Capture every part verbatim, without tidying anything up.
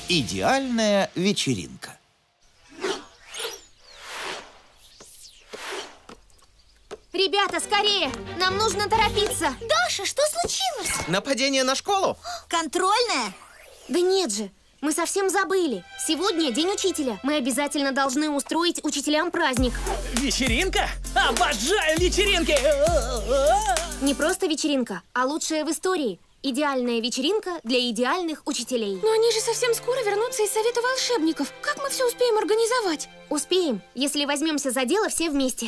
Идеальная вечеринка. Ребята, скорее! Нам нужно торопиться! Даша, что случилось? Нападение на школу? Контрольная? Да нет же, мы совсем забыли. Сегодня день учителя. Мы обязательно должны устроить учителям праздник. Вечеринка? Обожаю вечеринки! Не просто вечеринка, а лучшая в истории. Идеальная вечеринка для идеальных учителей. Но они же совсем скоро вернутся из Совета волшебников. Как мы все успеем организовать? Успеем, если возьмемся за дело все вместе.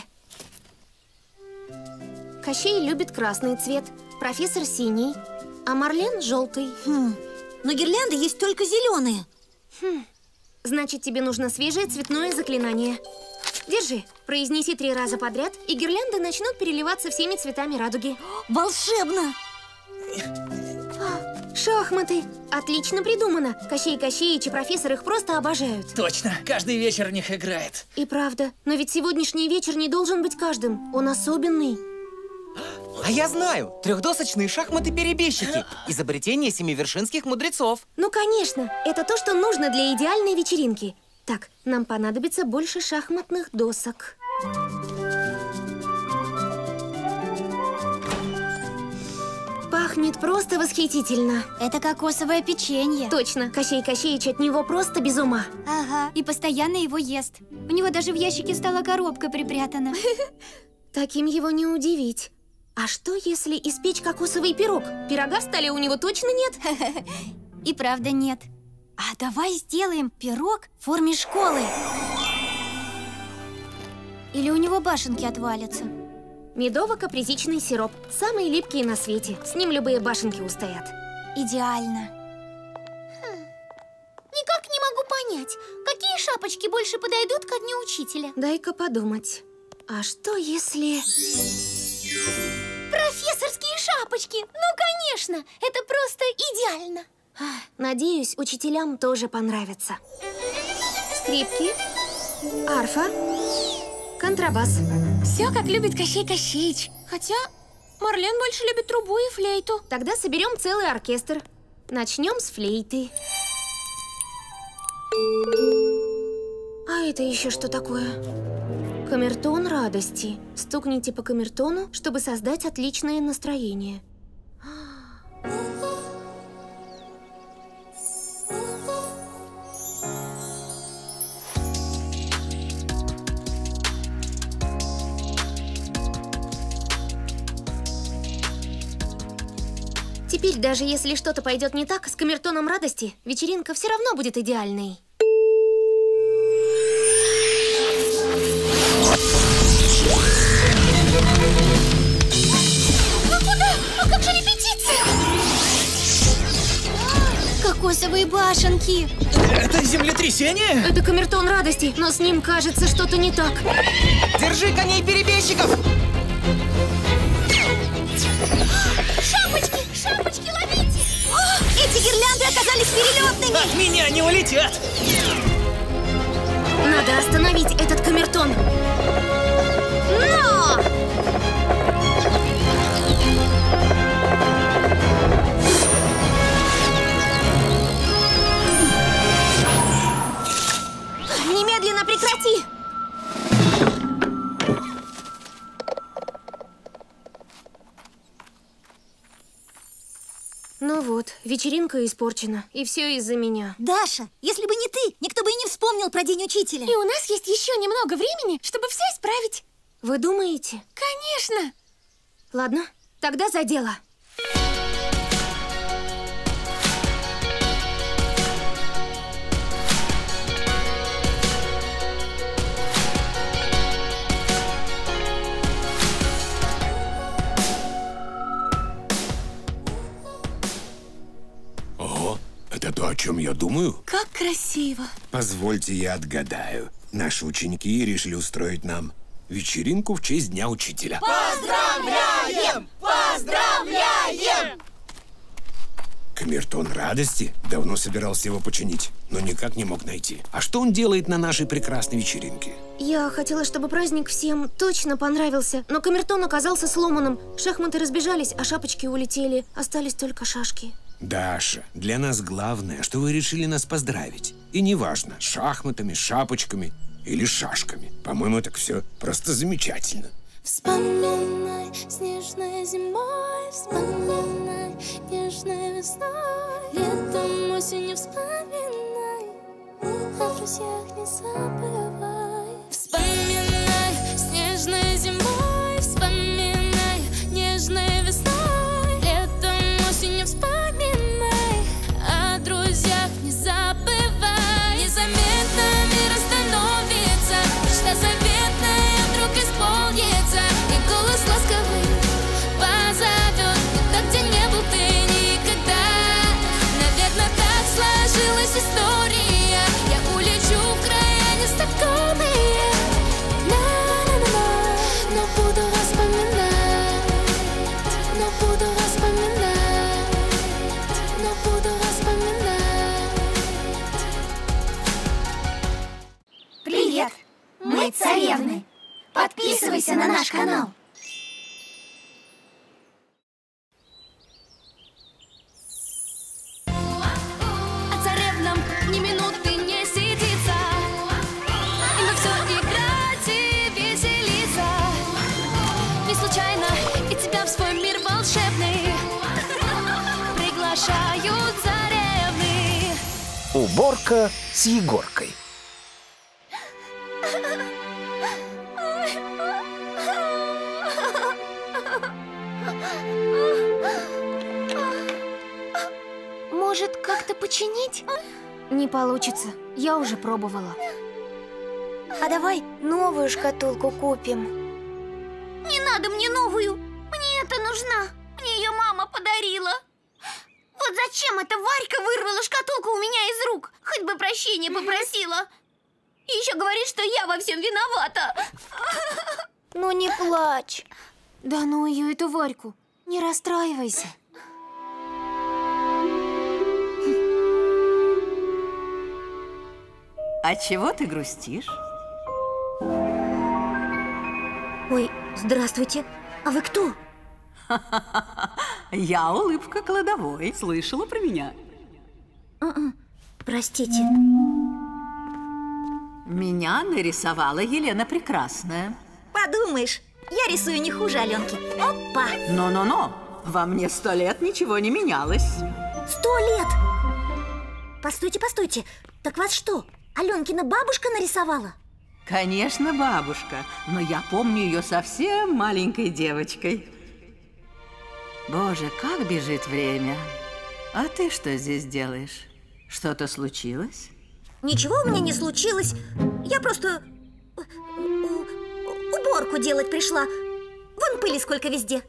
Кощей любит красный цвет, профессор синий, а Марлен желтый. Хм. Но гирлянды есть только зеленые. Хм. Значит, тебе нужно свежее цветное заклинание. Держи, произнеси три раза подряд, и гирлянды начнут переливаться всеми цветами радуги. Волшебно! Шахматы! Отлично придумано! Кощей Кощеич и профессор их просто обожают. Точно, каждый вечер в них играет. И правда, но ведь сегодняшний вечер не должен быть каждым. Он особенный. А я знаю! Трехдосочные шахматы-перебежчики. Изобретение семивершинских мудрецов. Ну, конечно! Это то, что нужно для идеальной вечеринки. Так, нам понадобится больше шахматных досок. Пахнет просто восхитительно. Это кокосовое печенье. Точно, Кощей Кощеич от него просто без ума. Ага, и постоянно его ест. У него даже в ящике стала коробка припрятана. Таким его не удивить. А что, если испечь кокосовый пирог? Пирога в столе у него точно нет? И правда нет. А давай сделаем пирог в форме школы. Или у него башенки отвалятся. Медово-капризичный сироп. Самый липкий на свете. С ним любые башенки устоят. Идеально. Хм. Никак не могу понять, какие шапочки больше подойдут ко дню учителя. Дай-ка подумать. А что если... Профессорские шапочки! Ну, конечно! Это просто идеально! Надеюсь, учителям тоже понравится. Скрипки, арфа, контрабас. Все, как любит Кощей Кощеич. Хотя Марлен больше любит трубу и флейту. Тогда соберем целый оркестр. Начнем с флейты. А это еще что такое? Камертон радости. Стукните по камертону, чтобы создать отличное настроение. Теперь, даже если что-то пойдет не так, с камертоном радости, вечеринка все равно будет идеальной. Ну куда? А как же репетиция? Кокосовые башенки. Это землетрясение? Это камертон радости, но с ним кажется что-то не так. Держи коней-перебежчиков! Шапочки! Шапочки, ловите! О, эти гирлянды оказались перелетными! От меня не улетят! Надо остановить этот камертон. Но! Немедленно прекрати! Ну вот, вечеринка испорчена, и все из-за меня. Даша, если бы не ты, никто бы и не вспомнил про День учителя. И у нас есть еще немного времени, чтобы все исправить. Вы думаете? Конечно! Ладно, тогда за дело. Ого, это то, о чем я думаю? Как красиво. Позвольте, я отгадаю. Наши ученики решили устроить нам вечеринку в честь Дня Учителя. Поздравляем! Поздравляем! Камертон радости? Давно собирался его починить, но никак не мог найти. А что он делает на нашей прекрасной вечеринке? Я хотела, чтобы праздник всем точно понравился, но камертон оказался сломанным. Шахматы разбежались, а шапочки улетели. Остались только шашки. Даша, для нас главное, что вы решили нас поздравить. И неважно, с шахматами, с шапочками или с шашками. По-моему, так все просто замечательно. Вспоминай снежной зимой, вспоминай нежной весной, летом, осенью вспоминай, о друзьях не забывай. Вспоминай снежной зимой, вспоминай нежной весной, летом, осенью вспоминай, о друзьях не забывай. Незаметно мир остановится, мечта заветная вдруг исполнится, и голос ласковый позовет туда, где не был ты никогда. Наверное, так сложилась история, я улечу в края незнакомые. На-на-на-на, но буду вас вспоминать, но буду вас вспоминать, но буду вас вспоминать. Привет! Мы царевны. Подписывайся на наш канал. А царевнам ни минуты не сидится, и мы все играть и веселиться. Не случайно и тебя в свой мир волшебный приглашают царевны. Уборка с Егоркой. Может, как-то починить? Не получится. Я уже пробовала. А давай новую шкатулку купим. Не надо мне новую. Мне это нужна. Мне ее мама подарила. Вот зачем эта Варька вырвала шкатулку у меня из рук? Хоть бы прощения попросила. И еще говорит, что я во всем виновата. Ну не плачь. Да ну ее, эту Варьку. Не расстраивайся. А чего ты грустишь? Ой, здравствуйте. А вы кто? Я улыбка кладовой. Слышала про меня? А-а. Простите. Меня нарисовала Елена Прекрасная. Подумаешь, я рисую не хуже Аленки. Опа! Но-но-но, во мне сто лет ничего не менялось. Сто лет! Постойте, постойте. Так вас что, Аленкина бабушка нарисовала? Конечно, бабушка, но я помню ее совсем маленькой девочкой. Боже, как бежит время. А ты что здесь делаешь? Что-то случилось? Ничего у меня не случилось. Я просто уборку делать пришла. Вон пыли сколько везде.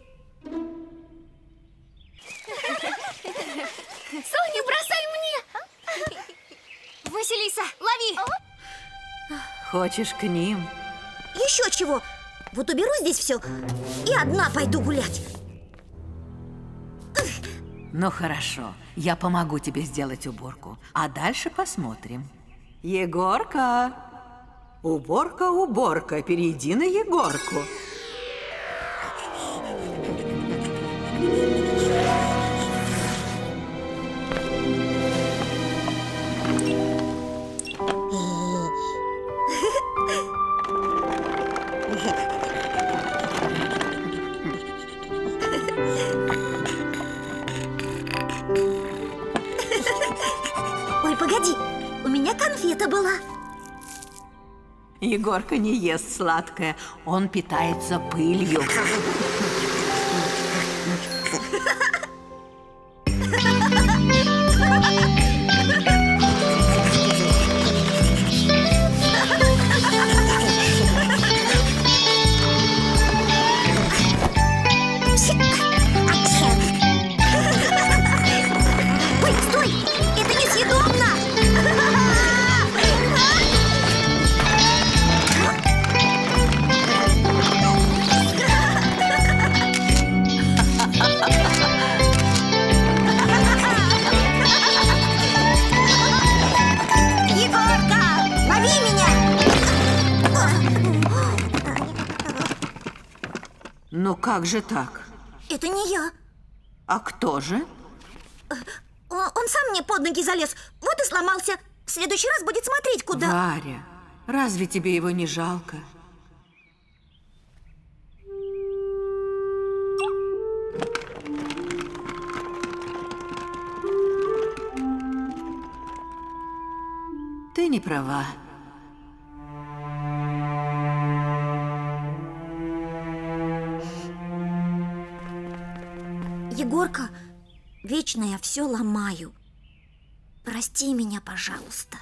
Соня, бросай мне! Василиса, лови! Хочешь к ним? Еще чего? Вот уберу здесь все и одна пойду гулять. Ну хорошо, я помогу тебе сделать уборку, а дальше посмотрим. Егорка! Уборка, уборка, перейди на Егорку. Ой, погоди, у меня конфета была. Егорка не ест сладкое, он питается пылью. Ой, стой! Это несъедобно! Егорка, лови меня! Ну как же так? Это не я. А кто же? Он, он сам мне под ноги залез, вот и сломался. В следующий раз будет смотреть, куда. Варя, разве тебе его не жалко? Ты не права. Егорка, вечно я все ломаю. Прости меня, пожалуйста.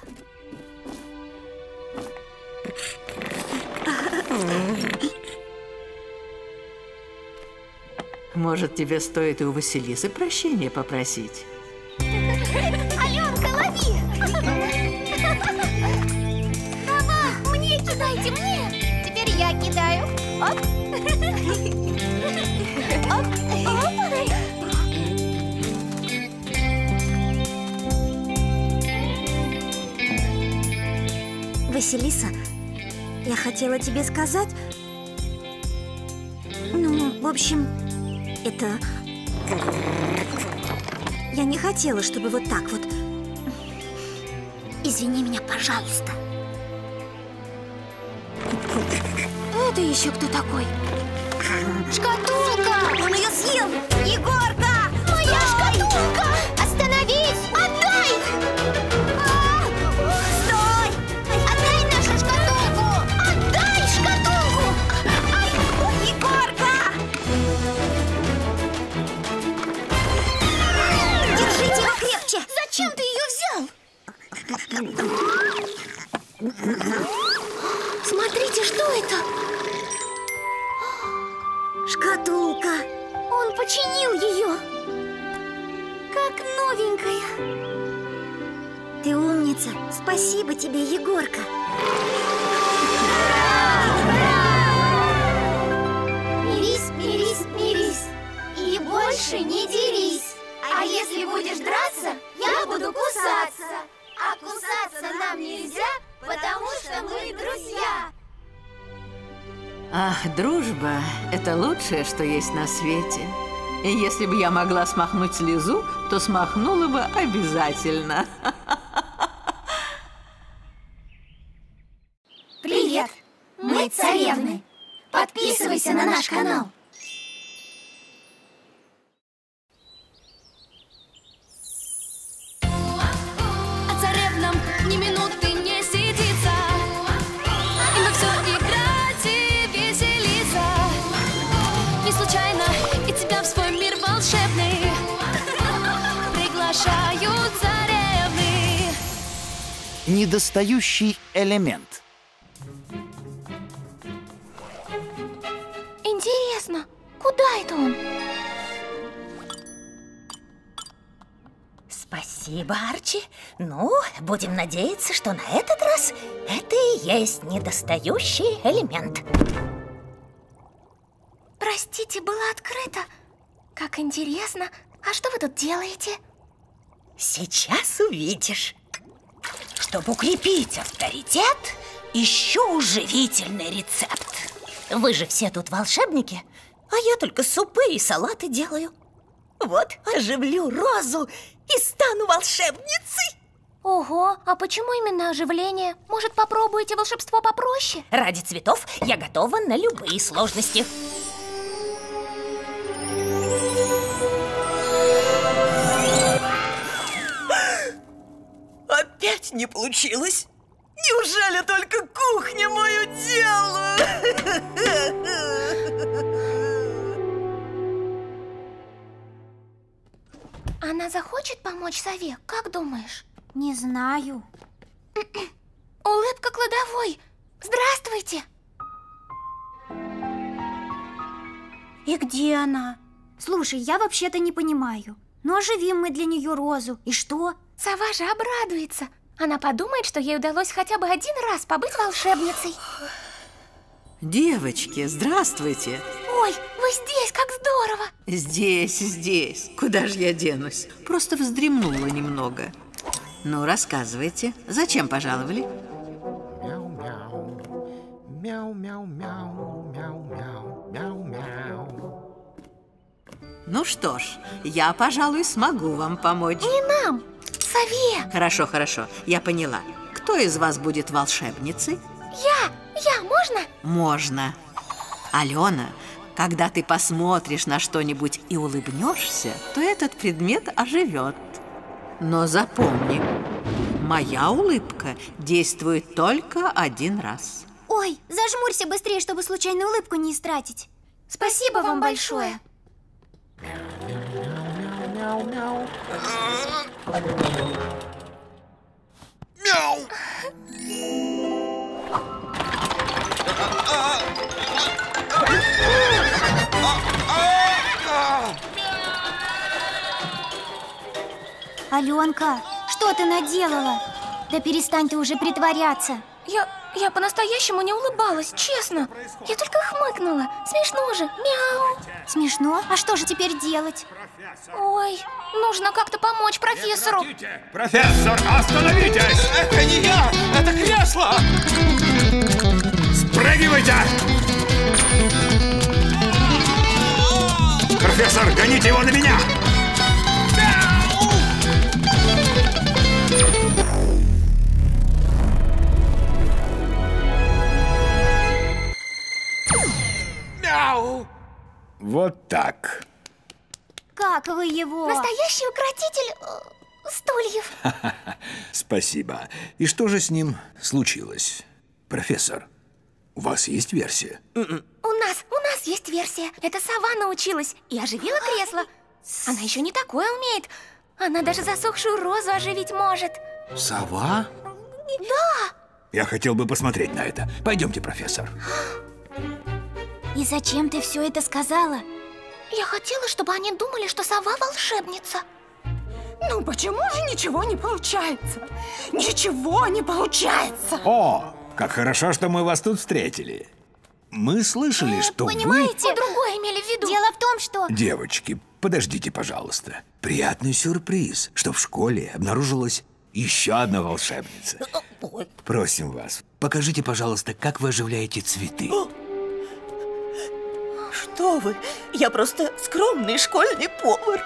Может, тебе стоит и у Василисы прощения попросить? Аленка, лови! Давай, мне кидайте, мне! Теперь я кидаю. Оп! Оп! Оп! Василиса, я хотела тебе сказать... Ну, в общем, это... Я не хотела, чтобы вот так вот... Извини меня, пожалуйста. Это еще кто такой? Шкатулка! Он ее съел! Егорка! Моя шкатулка! Остановись! Отдай! А! Стой! Отдай нашу шкатулку! Отдай шкатулку! Ай! Егорка! Держите его крепче! Зачем ты ее взял? Смотрите, что это? Шкатулка! Он починил ее. Как новенькая. Ты умница! Спасибо тебе, Егорка! Мирись, мирись, мирись. И больше не дерись. А если будешь драться, я буду кусаться. А кусаться нам нельзя, потому что мы друзья. Ах, дружба – это лучшее, что есть на свете. И если бы я могла смахнуть слезу, то смахнула бы обязательно. Привет, мы царевны. Подписывайся на наш канал. А царевнам ни минуты не сидится. И на все играть и веселиться. Не случайно и тебя в свой мир волшебный приглашают царевны. Недостающий элемент. Интересно, куда это он? Спасибо, Арчи. Ну, будем надеяться, что на этот раз это и есть недостающий элемент. Простите, было открыто. Как интересно. А что вы тут делаете? Сейчас увидишь. Чтобы укрепить авторитет, ищу живительный рецепт. Вы же все тут волшебники, а я только супы и салаты делаю. Вот, оживлю розу и стану волшебницей. Ого, а почему именно оживление? Может, попробуете волшебство попроще? Ради цветов я готова на любые сложности. Опять не получилось. Неужели только кухня мое дело? Она захочет помочь сове, как думаешь? Не знаю. Улыбка кладовой. Здравствуйте. И где она? Слушай, я вообще-то не понимаю. Ну, оживим мы для нее розу. И что? Сова же обрадуется. Она подумает, что ей удалось хотя бы один раз побыть волшебницей. Девочки, здравствуйте. Ой, вы здесь, как здорово. Здесь, здесь. Куда же я денусь? Просто вздремнула немного. Ну, рассказывайте, зачем пожаловали? Мяу-мяу, мяу-мяу-мяу, мяу-мяу, мяу-мяу. Ну что ж, я, пожалуй, смогу вам помочь. Не нам, сове. Хорошо, хорошо, я поняла. Кто из вас будет волшебницей? Я, я, можно? Можно. Алена, когда ты посмотришь на что-нибудь и улыбнешься, то этот предмет оживет. Но запомни, моя улыбка действует только один раз. Ой, зажмурься быстрее, чтобы случайную улыбку не истратить. Спасибо вам большое. Мяу! Аленка, что ты наделала? Да перестань ты уже притворяться. Я, я по-настоящему не улыбалась, честно. Я только хмыкнула. Смешно же. Мяу. Смешно? А что же теперь делать? Ой, нужно как-то помочь профессору. Профессор, остановитесь! Это не я! Это кресло! Спрыгивайте! Профессор, гоните его на меня! Мяу! Вот так. Как вы его? Настоящий укротитель э, стульев. Спасибо. И что же с ним случилось? Профессор, у вас есть версия? У нас, у нас есть версия. Это сова научилась и оживила кресло. Она еще не такое умеет. Она даже засохшую розу оживить может. Сова? Да! Я хотел бы посмотреть на это. Пойдемте, профессор. И зачем ты все это сказала? Я хотела, чтобы они думали, что сова волшебница. Ну почему же ничего не получается? Ничего не получается! О, как хорошо, что мы вас тут встретили. Мы слышали, что Понимаете? Вы другое имели в виду. Дело в том, что... вы... Девочки, подождите, пожалуйста. Приятный сюрприз, что в школе обнаружилась еще одна волшебница. Просим вас, покажите, пожалуйста, как вы оживляете цветы. Что вы? Я просто скромный школьный повар.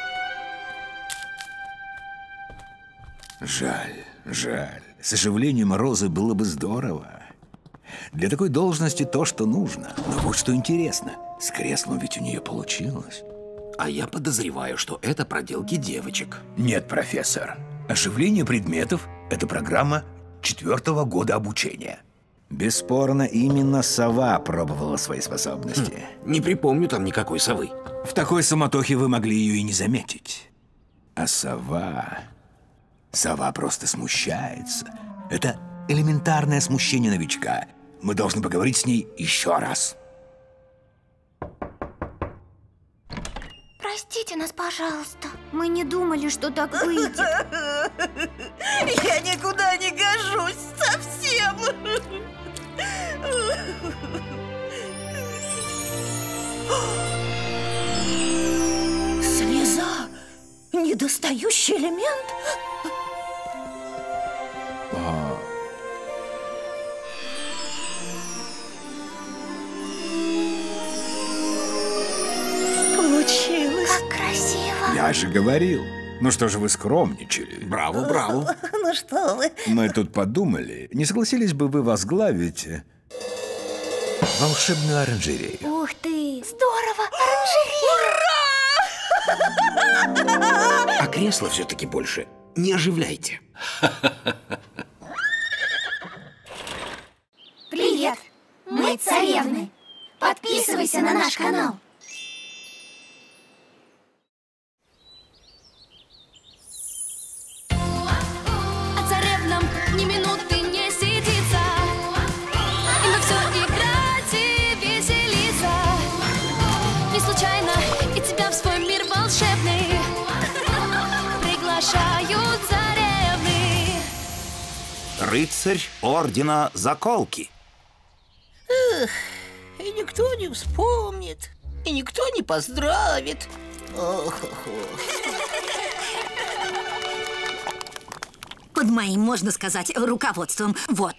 Жаль, жаль. С оживлением розы было бы здорово. Для такой должности то, что нужно. Но вот что интересно, с креслом ведь у нее получилось. А я подозреваю, что это проделки девочек. Нет, профессор. Оживление предметов – это программа четвертого года обучения. Бесспорно, именно сова пробовала свои способности. Хм, не припомню там никакой совы. В такой суматохе вы могли ее и не заметить. А сова... Сова просто смущается. Это элементарное смущение новичка. Мы должны поговорить с ней еще раз. Простите нас, пожалуйста. Мы не думали, что так выйдет. Я никуда не гожусь совсем. Слеза. Недостающий элемент. А... Получилось. Как красиво. Я же говорил. Ну что же вы скромничали? Браво, браво. Ну что вы. Мы тут подумали, не согласились бы вы возглавить волшебную оранжерею? Ух ты, здорово, оранжерея. А кресло все-таки больше не оживляйте. Привет, мы царевны. Подписывайся на наш канал. А царевнам ни минуты не сидится. И на все играть и веселиться. Не случайно и тебя в свой мир волшебный приглашают царевны. Рыцарь ордена Заколки. Эх, и никто не вспомнит, и никто не поздравит. Ох, ох, ох. Под моим, можно сказать, руководством. Вот.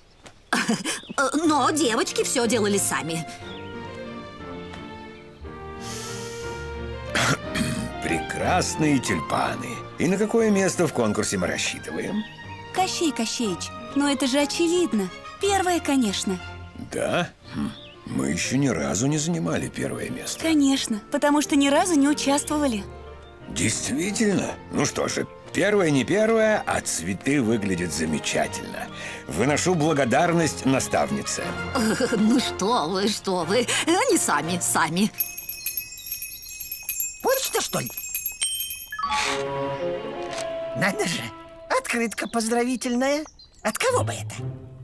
Но девочки все делали сами. прекрасные тюльпаны. И на какое место в конкурсе мы рассчитываем? Кощей Кощеич, но это же очевидно. Первое, конечно. Да? Хм. Мы еще ни разу не занимали первое место. Конечно, потому что ни разу не участвовали. Действительно? Ну что же, первое не первое, а цветы выглядят замечательно. Выношу благодарность наставнице. Ну что вы, что вы, они сами, сами. Почта, что ли? Надо же, открытка поздравительная. От кого бы это?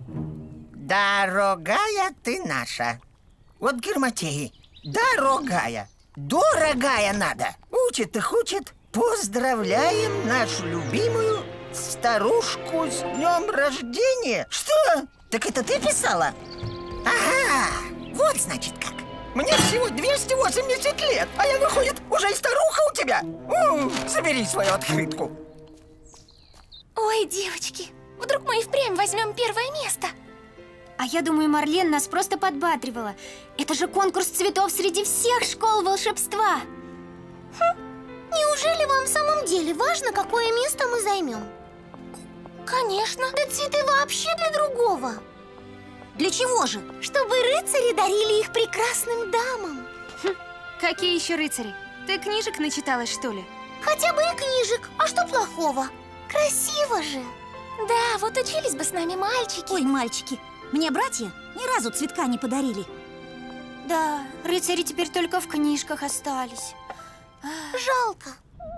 Дорогая ты наша. Вот Герматеи. Дорогая. Дорогая надо. Учит их учит. Поздравляем нашу любимую старушку с днем рождения. Что? Так это ты писала? Ага, вот значит как. Мне всего двести восемьдесят лет, а я, выходит, уже и старуха у тебя. М-м, забери свою открытку. Ой, девочки, вдруг мы и впрямь возьмем первое место. А я думаю, Марлен нас просто подбадривала. Это же конкурс цветов среди всех школ волшебства. Хм. Неужели вам в самом деле важно, какое место мы займем? Конечно. Да цветы вообще для другого. Для чего же? Чтобы рыцари дарили их прекрасным дамам. Хм. Какие еще рыцари? Ты книжек начиталась, что ли? Хотя бы и книжек. А что плохого? Красиво же. Да, вот учились бы с нами мальчики. Ой, мальчики, мне братья ни разу цветка не подарили. Да, рыцари теперь только в книжках остались. Жалко.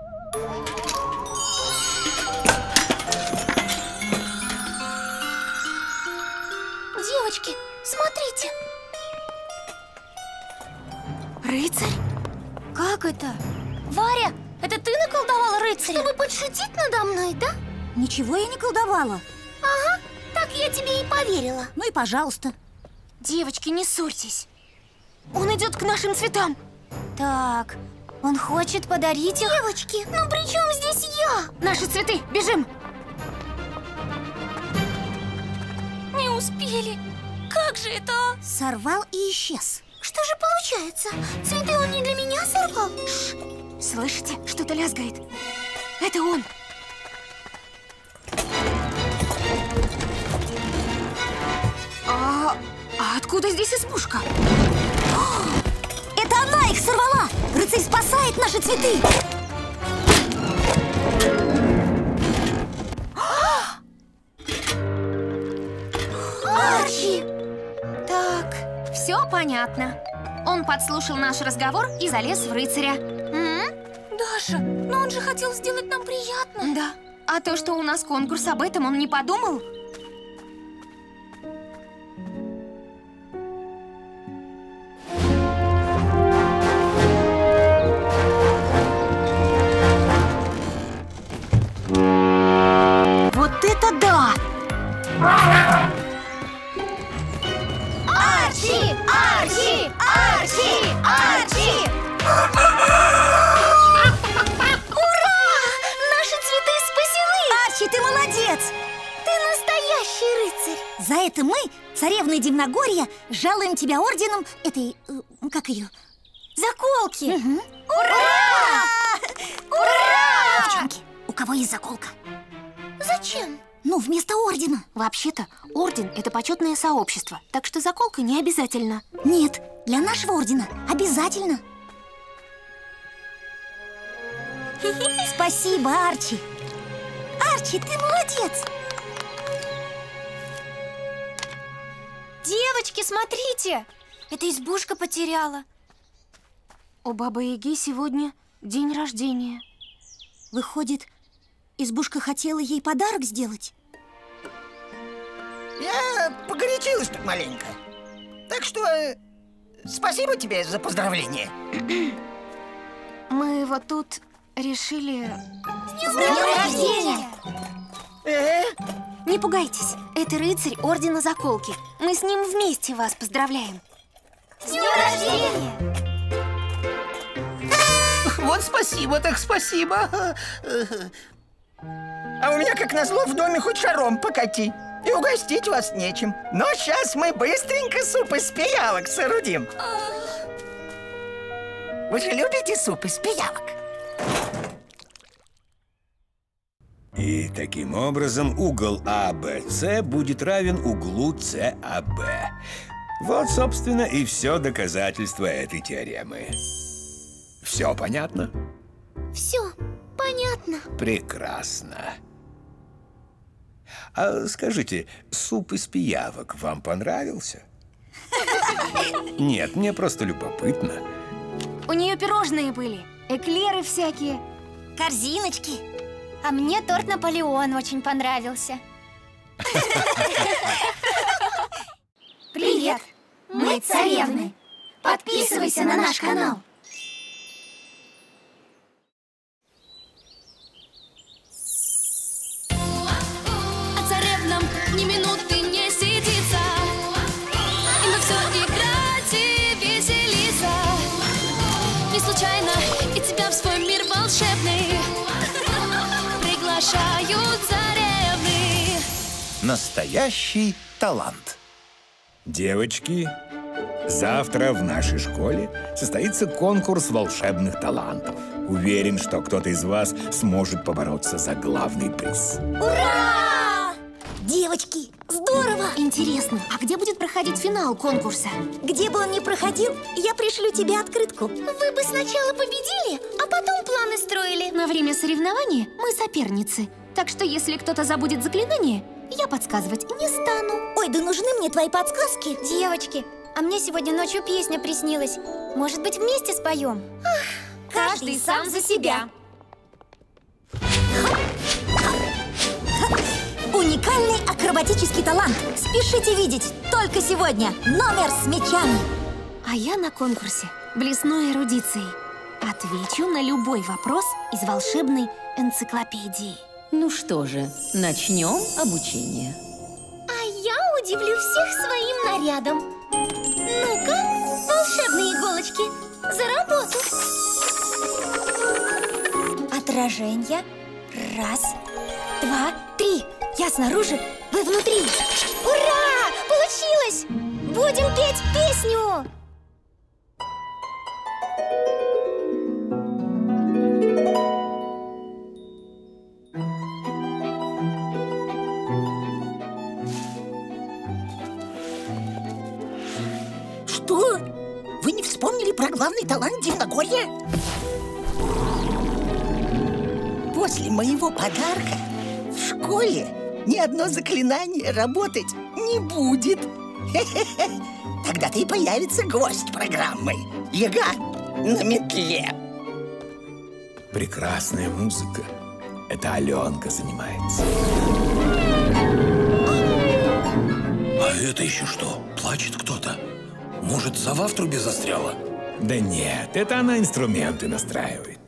Девочки, смотрите. Рыцарь? Как это? Варя, это ты наколдовала рыцаря? Чтобы подшутить надо мной, да? Ничего я не колдовала. Ага, так я тебе и поверила. Ну и пожалуйста. Девочки, не ссорьтесь. Он идет к нашим цветам. Так, он хочет подарить их. Девочки, ну при чем здесь я? Наши цветы, бежим. Не успели. Как же это? Сорвал и исчез. Что же получается? Цветы он не для меня сорвал? Шш. Слышите? Что-то лязгает. Это он. А, а откуда здесь избушка? Это она их сорвала! Рыцарь спасает наши цветы! Арчи! Так, все понятно. Он подслушал наш разговор и залез в рыцаря. М? Даша, но он же хотел сделать нам приятно. Да. А то, что у нас конкурс, об этом он не подумал? Вот это да! Арчи! Арчи! Арчи! Арчи! Ура! Наши цветы спасены! Арчи, ты молодец! Ты настоящий рыцарь! За это мы, царевна Дивногорья, жалуем тебя орденом этой... Э, как ее? Заколки! Угу. Ура! Ура! Девчонки, у кого есть заколка? Зачем? Ну, вместо ордена. Вообще-то, орден – это почетное сообщество, так что заколка не обязательно. Нет, для нашего ордена обязательно. Спасибо, Арчи. Арчи, ты молодец. Девочки, смотрите! Эта избушка потеряла. У Бабы-Яги сегодня день рождения. Выходит, избушка хотела ей подарок сделать? Я погорячилась тут маленько. Так что э, спасибо тебе за поздравление. Мы вот тут решили... С днем рождения! Э? Не пугайтесь, это рыцарь ордена Заколки. Мы с ним вместе вас поздравляем. С днем рождения! Вот спасибо, так спасибо. А у меня, как назло, в доме хоть шаром покати. И угостить вас нечем. Но сейчас мы быстренько суп из пиявок соорудим. Вы же любите суп из пиявок? И таким образом угол А Б С будет равен углу С А Б. Вот, собственно, и все доказательство этой теоремы. Все понятно? Все понятно. Прекрасно. А скажите, суп из пиявок вам понравился? Нет, мне просто любопытно. У нее пирожные были, эклеры всякие, корзиночки. А мне торт Наполеон очень понравился. Привет! Мы царевны. Подписывайся на наш канал. А царевнам ни минуты не сидится, и на все играть и веселиться. Не случайно и тебя в свой мир волшебный приглашают царевны. Настоящий талант. Девочки, завтра в нашей школе состоится конкурс волшебных талантов. Уверен, что кто-то из вас сможет побороться за главный приз. Ура! Девочки, здорово! Интересно, а где будет проходить финал конкурса? Где бы он ни проходил, я пришлю тебе открытку. Вы бы сначала победили, а потом планы строили. На время соревнования мы соперницы. Так что если кто-то забудет заклинание, я подсказывать не стану. Ой, да нужны мне твои подсказки. Девочки, а мне сегодня ночью песня приснилась. Может быть, вместе споем? Ах, каждый сам за себя. Уникальный акробатический талант. Спешите видеть только сегодня. Номер с мячами. А я на конкурсе блесной эрудицией отвечу на любой вопрос из волшебной энциклопедии. Ну что же, начнем обучение. А я удивлю всех своим нарядом. Ну-ка, волшебные иголочки, за работу. Отражение. Раз, два, три. Я снаружи, вы внутри. Ура! Получилось! Будем петь песню! Что? Вы не вспомнили про главный талант Дивногорья? После моего подарка в школе ни одно заклинание работать не будет. Тогда-то и появится гость программы. Яга на метле. Прекрасная музыка. Это Аленка занимается. А это еще что? Плачет кто-то? Может, сова в трубе застряла? Да нет, это она инструменты настраивает.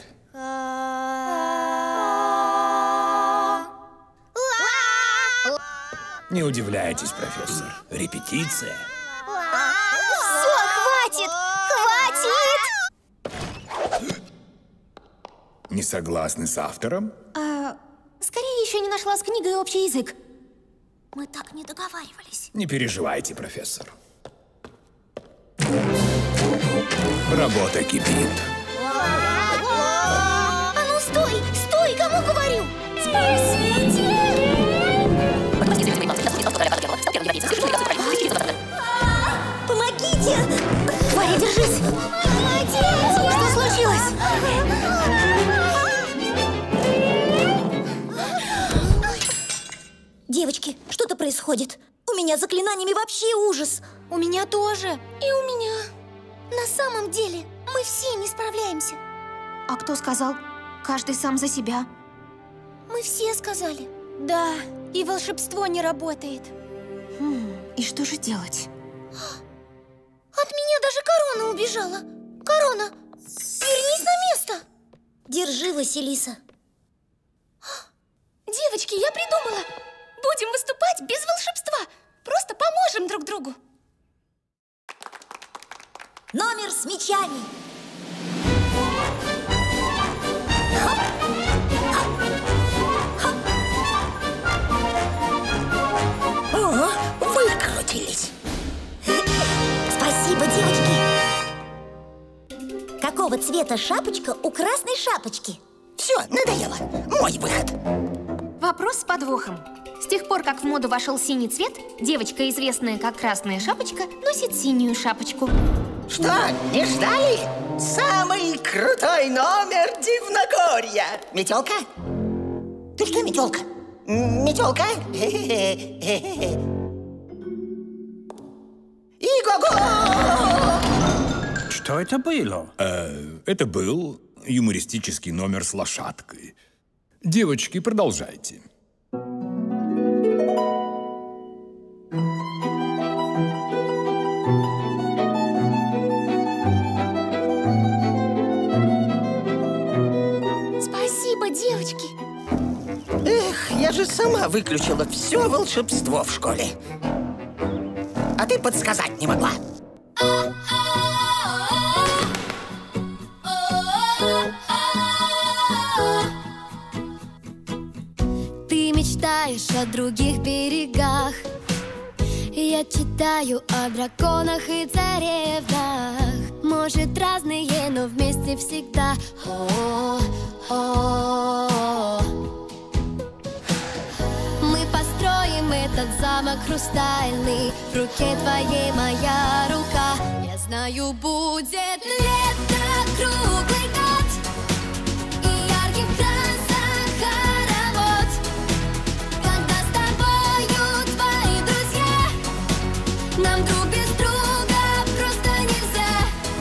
Не удивляйтесь, профессор. Репетиция. Все, хватит! Хватит! Не согласны с автором? А, скорее еще не нашла с книгой общий язык. Мы так не договаривались. Не переживайте, профессор. Работа кипит. А ну стой, стой, кому говорю? Спасите! Помогите! Варя, держись! Молодец! Что случилось? Девочки, что-то происходит. У меня с заклинаниями вообще ужас. У меня тоже. И у меня. На самом деле, мы все не справляемся. А кто сказал? Каждый сам за себя. Мы все сказали. Да, и волшебство не работает. Хм, и что же делать? От меня даже корона убежала. Корона, вернись на место. Держи, Василиса. Девочки, я придумала. Будем выступать без волшебства. Просто поможем друг другу. Номер с мячами. О, выкрутились. Спасибо, девочки. Какого цвета шапочка у красной шапочки? Все, надоело. Мой выход. Вопрос с подвохом. С тех пор, как в моду вошел синий цвет, девочка, известная как Красная Шапочка, носит синюю шапочку. Что, не ждали? Самый крутой номер Дивногорья. Метелка? Ты что, Метелка? Метелка? Иго-го! Что это было? Э, это был юмористический номер с лошадкой. Девочки, продолжайте. Спасибо, девочки. Эх, я же сама выключила все волшебство в школе. А ты подсказать не могла. Ты мечтаешь о других берегах. Я читаю о драконах и царевнах. Может, разные, но вместе всегда. О-о-о. Мы построим этот замок хрустальный. В руке твоей моя рука. Я знаю, будет лето, круглый год. И ярких красок хоровод. Когда с тобою твои друзья, нам друг без друга просто нельзя.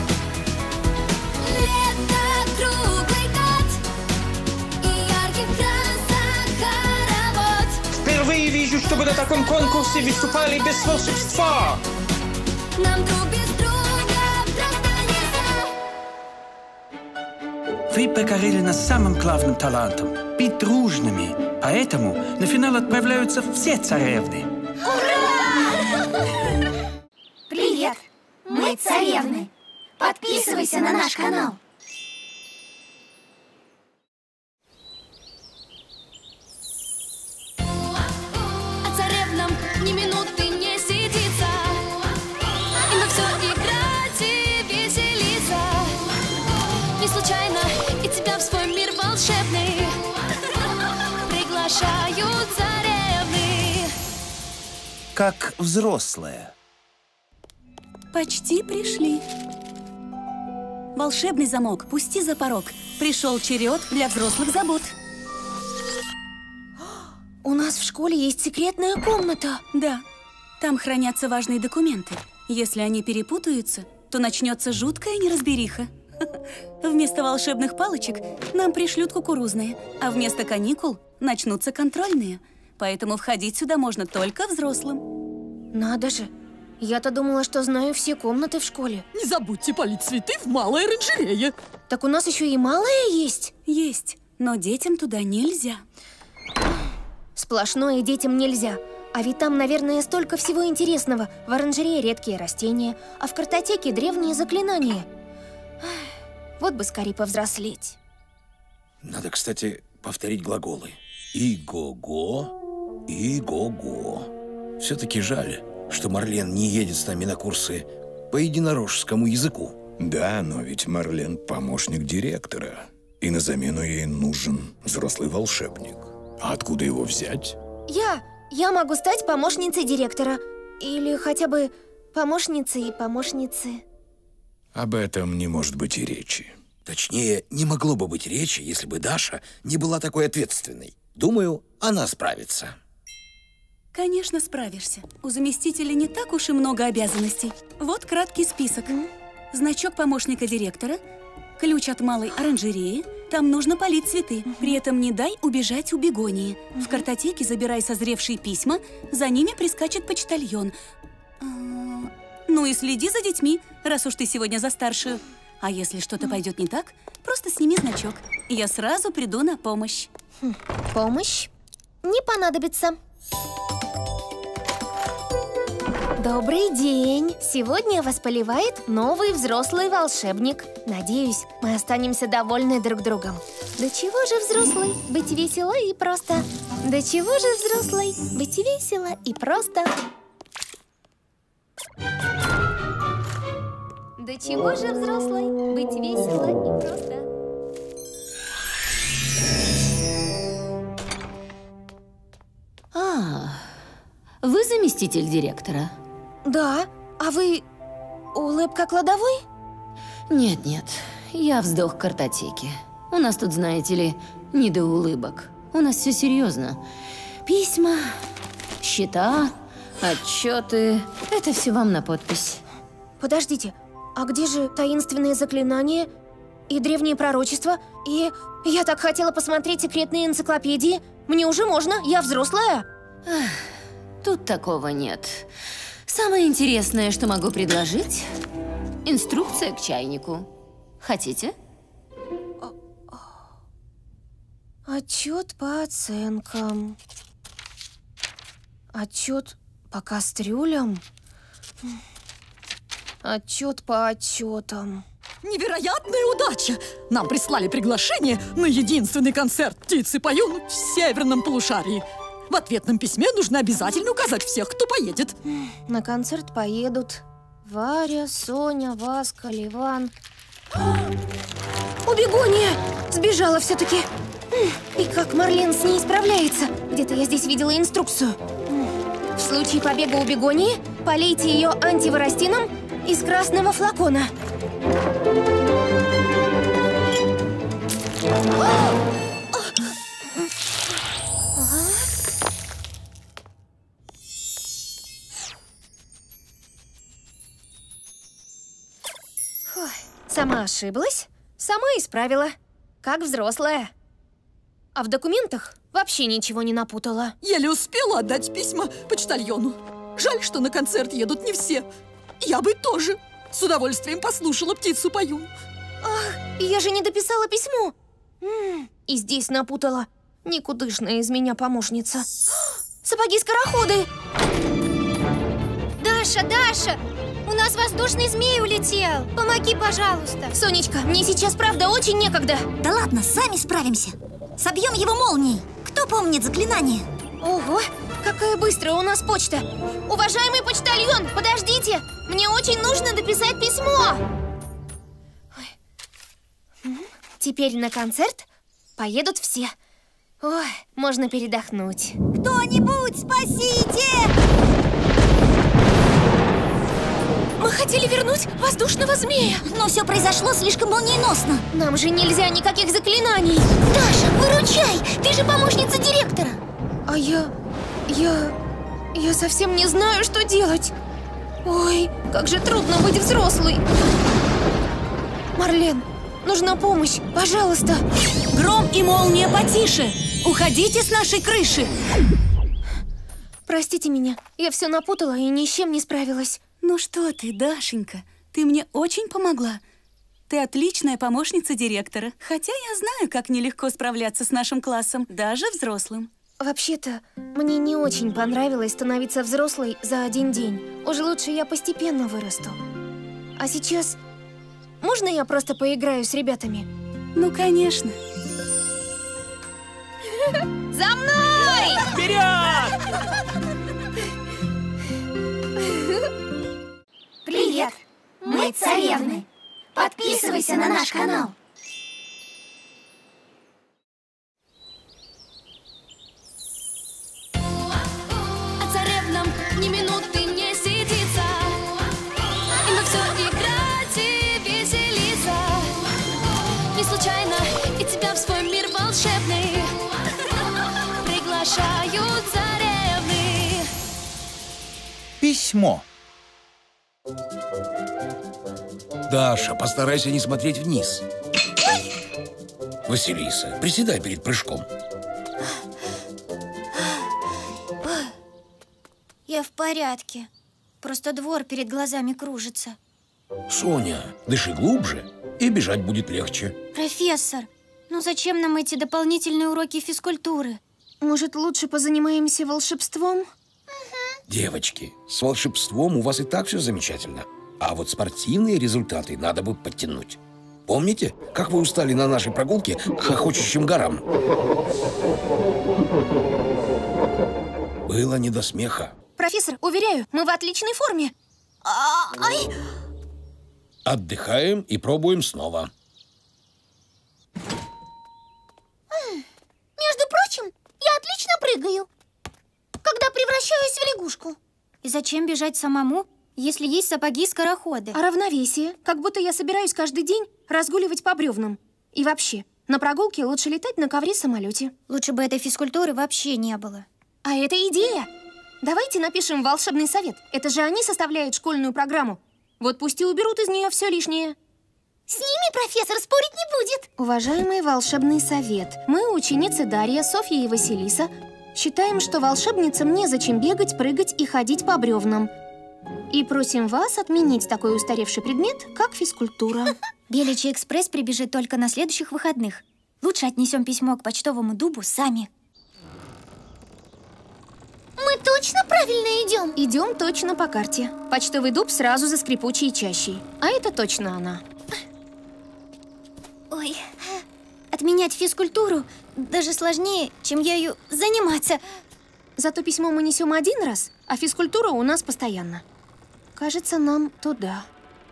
Лето, круглый год. И ярких красок хоровод. Впервые вижу, чтобы на таком конкурсе выступали без волшебства. Нам друг без друга просто нельзя. Вы покорили нас самым главным талантом – быть дружными. Поэтому на финал отправляются все царевны. Привет! Мы царевны. Подписывайся на наш канал. А царевнам ни минуты не сидится. И на все играть и веселиться. Не случайно и тебя в свой мир волшебный приглашают царевны. Как взрослая. Почти пришли. Волшебный замок, пусти за порог. Пришел черед для взрослых забот. У нас в школе есть секретная комната. Да, там хранятся важные документы. Если они перепутаются, то начнется жуткая неразбериха. Вместо волшебных палочек нам пришлют кукурузные, а вместо каникул начнутся контрольные. Поэтому входить сюда можно только взрослым. Надо же. Я-то думала, что знаю все комнаты в школе. Не забудьте полить цветы в малой оранжерее. Так у нас еще и малая есть? Есть, но детям туда нельзя. Сплошное детям нельзя. А ведь там, наверное, столько всего интересного. В оранжерее редкие растения, а в картотеке древние заклинания. Вот бы скорее повзрослеть. Надо, кстати, повторить глаголы. И-го-го, и-го-го. Все-таки жаль, что Марлен не едет с нами на курсы по единорожскому языку. Да, но ведь Марлен помощник директора. И на замену ей нужен взрослый волшебник. А откуда его взять? Я, я могу стать помощницей директора. Или хотя бы помощницей помощницы. Об этом не может быть и речи. Точнее, не могло бы быть речи, если бы Даша не была такой ответственной. Думаю, она справится. Конечно, справишься. У заместителя не так уж и много обязанностей. Вот краткий список. Значок помощника директора, ключ от малой оранжереи. Там нужно полить цветы. При этом не дай убежать у бегонии. В картотеке забирай созревшие письма, за ними прискачет почтальон. Ну и следи за детьми, раз уж ты сегодня за старшую. А если что-то пойдет не так, просто сними значок, и я сразу приду на помощь. Хм, помощь не понадобится. Добрый день! Сегодня вас поливает новый взрослый волшебник. Надеюсь, мы останемся довольны друг другом. Да чего же взрослый быть весело и просто? Да чего же взрослый быть весело и просто? Да чего же взрослый быть весело и просто? Вы заместитель директора? Да. А вы улыбка кладовой? Нет-нет, я вздох картотеки. У нас тут, знаете ли, не до улыбок. У нас все серьезно. Письма, счета, отчеты. Это все вам на подпись. Подождите, а где же таинственные заклинания и древние пророчества? И я так хотела посмотреть секретные энциклопедии. Мне уже можно, я взрослая. Ах, тут такого нет. Самое интересное, что могу предложить, инструкция к чайнику. Хотите? Отчет по оценкам. Отчет по кастрюлям. Отчет по отчетам. Невероятная удача! Нам прислали приглашение на единственный концерт «Птицы поют» в северном полушарии. В ответном письме нужно обязательно указать всех, кто поедет. На концерт поедут Варя, Соня, Васка, Ливан. Убегония! Сбежала все-таки. И как Марлен с ней справляется? Где-то я здесь видела инструкцию. В случае побега у Бегонии полейте ее антивиростином из красного флакона. Сама ошиблась, сама исправила. Как взрослая. А в документах вообще ничего не напутала. Еле успела отдать письма почтальону. Жаль, что на концерт едут не все. Я бы тоже с удовольствием послушала «Птицу пою». Ах, я же не дописала письмо. М-м, и здесь напутала. Никудышная из меня помощница. Сапоги-скороходы! Даша, Даша! У нас воздушный змей улетел. Помоги, пожалуйста. Сонечка, мне сейчас, правда, очень некогда. Да ладно, сами справимся. Собьем его молнией. Кто помнит заклинание? Ого, какая быстрая у нас почта. Уважаемый почтальон, подождите. Мне очень нужно дописать письмо. Ой. Теперь на концерт поедут все. Ой, можно передохнуть. Кто-нибудь спасите! Мы хотели вернуть воздушного змея. Но все произошло слишком молниеносно. Нам же нельзя никаких заклинаний. Даша, выручай! Ты же помощница директора. А я... я... я совсем не знаю, что делать. Ой, как же трудно быть взрослой. Марлен, нужна помощь, пожалуйста. Гром и молния потише. Уходите с нашей крыши. Простите меня, я все напутала и ни с чем не справилась. Ну что ты, Дашенька, ты мне очень помогла. Ты отличная помощница директора. Хотя я знаю, как нелегко справляться с нашим классом, даже взрослым. Вообще-то, мне не очень понравилось становиться взрослой за один день. Уже лучше я постепенно вырасту. А сейчас, можно я просто поиграю с ребятами? Ну, конечно. За мной! Вперед! Привет! Мы царевны. Подписывайся на наш канал. А царевнам ни минуты не сидится. И на все играть и веселиться. Не случайно и тебя в свой мир волшебный приглашают царевны. Письмо. Даша, постарайся не смотреть вниз. Василиса, приседай перед прыжком. Я в порядке. Просто двор перед глазами кружится. Соня, дыши глубже, и бежать будет легче. Профессор, ну зачем нам эти дополнительные уроки физкультуры? Может, лучше позанимаемся волшебством? Девочки, с волшебством у вас и так все замечательно. А вот спортивные результаты надо бы подтянуть. Помните, как вы устали на нашей прогулке к хохочущим горам? Было не до смеха. Профессор, уверяю, мы в отличной форме. А, ай! Отдыхаем и пробуем снова. Между прочим, я отлично прыгаю. Когда превращаюсь в лягушку. И зачем бежать самому, если есть сапоги-скороходы? А равновесие? Как будто я собираюсь каждый день разгуливать по бревнам. И вообще, на прогулке лучше летать на ковре-самолете. Лучше бы этой физкультуры вообще не было. А это идея! Давайте напишем волшебный совет. Это же они составляют школьную программу. Вот пусть и уберут из нее все лишнее. С ними профессор спорить не будет. Уважаемый волшебный совет, мы, ученицы Дарья, Софья и Василиса, считаем, что волшебницам незачем бегать, прыгать и ходить по бревнам. И просим вас отменить такой устаревший предмет, как физкультура. Беличий экспресс прибежит только на следующих выходных. Лучше отнесем письмо к почтовому дубу сами. Мы точно правильно идем? Идем точно по карте. Почтовый дуб сразу за скрипучей чащей. А это точно она. Ой, отменять физкультуру даже сложнее, чем ею заниматься. Зато письмо мы несем один раз, а физкультура у нас постоянно. Кажется, нам туда.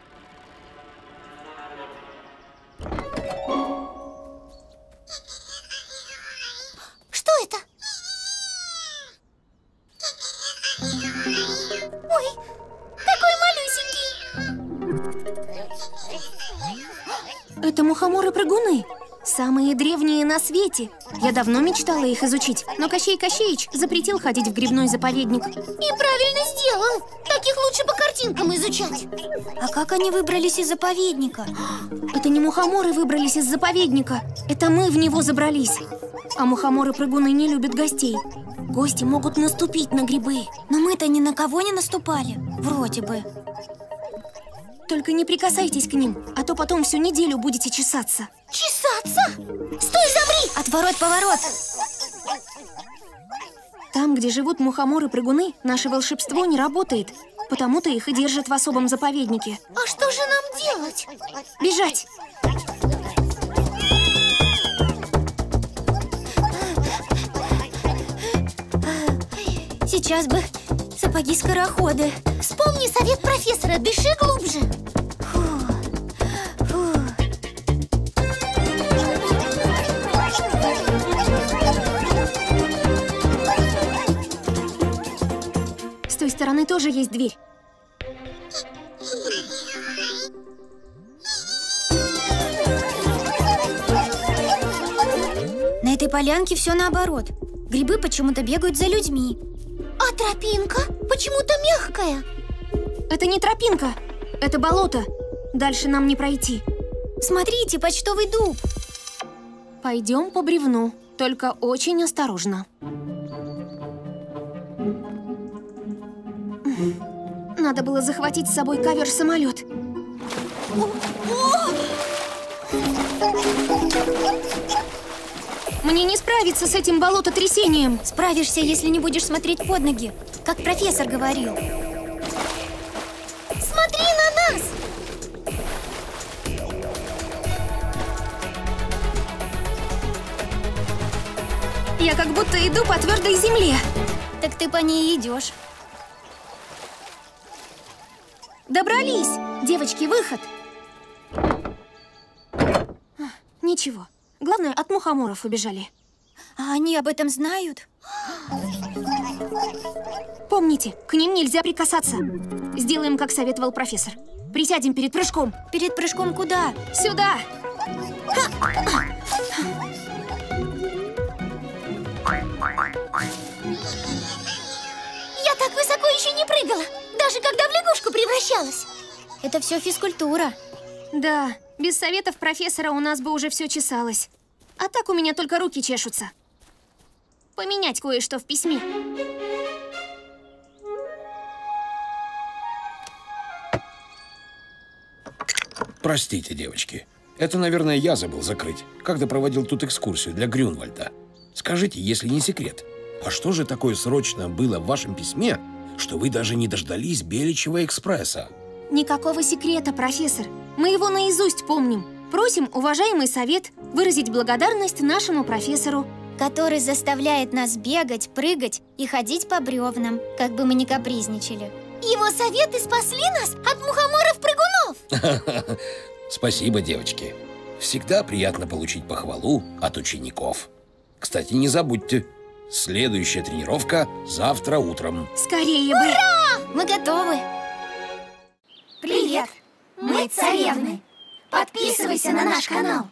Что это? Ой, такой малюсенький. Это мухоморы-прыгуны. Самые древние на свете. Я давно мечтала их изучить, но Кощей Кощеич запретил ходить в грибной заповедник. И правильно сделал. Таких лучше по картинкам изучать. А как они выбрались из заповедника? Это не мухоморы выбрались из заповедника. Это мы в него забрались. А мухоморы-прыгуны не любят гостей. Гости могут наступить на грибы. Но мы-то ни на кого не наступали. Вроде бы. Только не прикасайтесь к ним, а то потом всю неделю будете чесаться. Чесаться? Стой, замри! Отворот-поворот! Там, где живут мухоморы-прыгуны, наше волшебство не работает. Потому-то их и держат в особом заповеднике. А что же нам делать? Бежать! Сейчас бы сапоги-скороходы. Вспомни совет профессора, дыши глубже. Фу. Фу. С той стороны тоже есть дверь. На этой полянке все наоборот. Грибы почему-то бегают за людьми. А тропинка почему-то мягкая. Это не тропинка, это болото. Дальше нам не пройти. Смотрите, почтовый дуб. Пойдем по бревну, только очень осторожно. Надо было захватить с собой ковер-самолет. Мне не справиться с этим болототрясением. Справишься, если не будешь смотреть под ноги, как профессор говорил. Смотри на нас! Я как будто иду по твердой земле. Так ты по ней идешь. Добрались! Девочки, выход! Ничего. Главное, от мухоморов убежали. А они об этом знают? Помните, к ним нельзя прикасаться. Сделаем, как советовал профессор. Присядем перед прыжком. Перед прыжком куда? Сюда! Я так высоко еще не прыгала, даже когда в лягушку превращалась. Это все физкультура. Да, без советов профессора у нас бы уже все чесалось. А так у меня только руки чешутся. Поменять кое-что в письме. Простите, девочки. Это, наверное, я забыл закрыть, когда проводил тут экскурсию для Грюнвальда. Скажите, если не секрет, а что же такое срочно было в вашем письме, что вы даже не дождались Беличьего экспресса? Никакого секрета, профессор. Мы его наизусть помним. Просим, уважаемый совет, выразить благодарность нашему профессору, который заставляет нас бегать, прыгать и ходить по бревнам, как бы мы ни капризничали. Его советы спасли нас от мухоморов-прыгунов. Спасибо, девочки. Всегда приятно получить похвалу от учеников. Кстати, не забудьте, Следующая тренировка завтра утром. Скорее бы! Ура! Мы готовы! Привет! Мы царевны! Подписывайся на наш канал!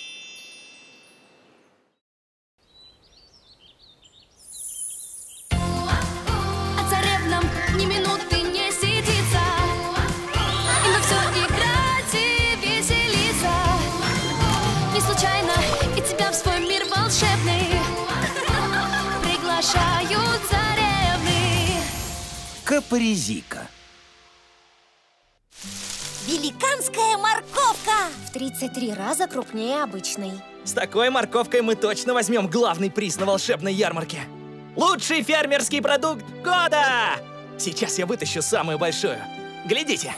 А царевнам ни минуты не сидится, и на все играть и веселиться. Не случайно и тебя в свой мир волшебный приглашают царевны. Капризика. Великанская морковка! В тридцать три раза крупнее обычной. С такой морковкой мы точно возьмем главный приз на волшебной ярмарке. Лучший фермерский продукт года! Сейчас я вытащу самую большую. Глядите.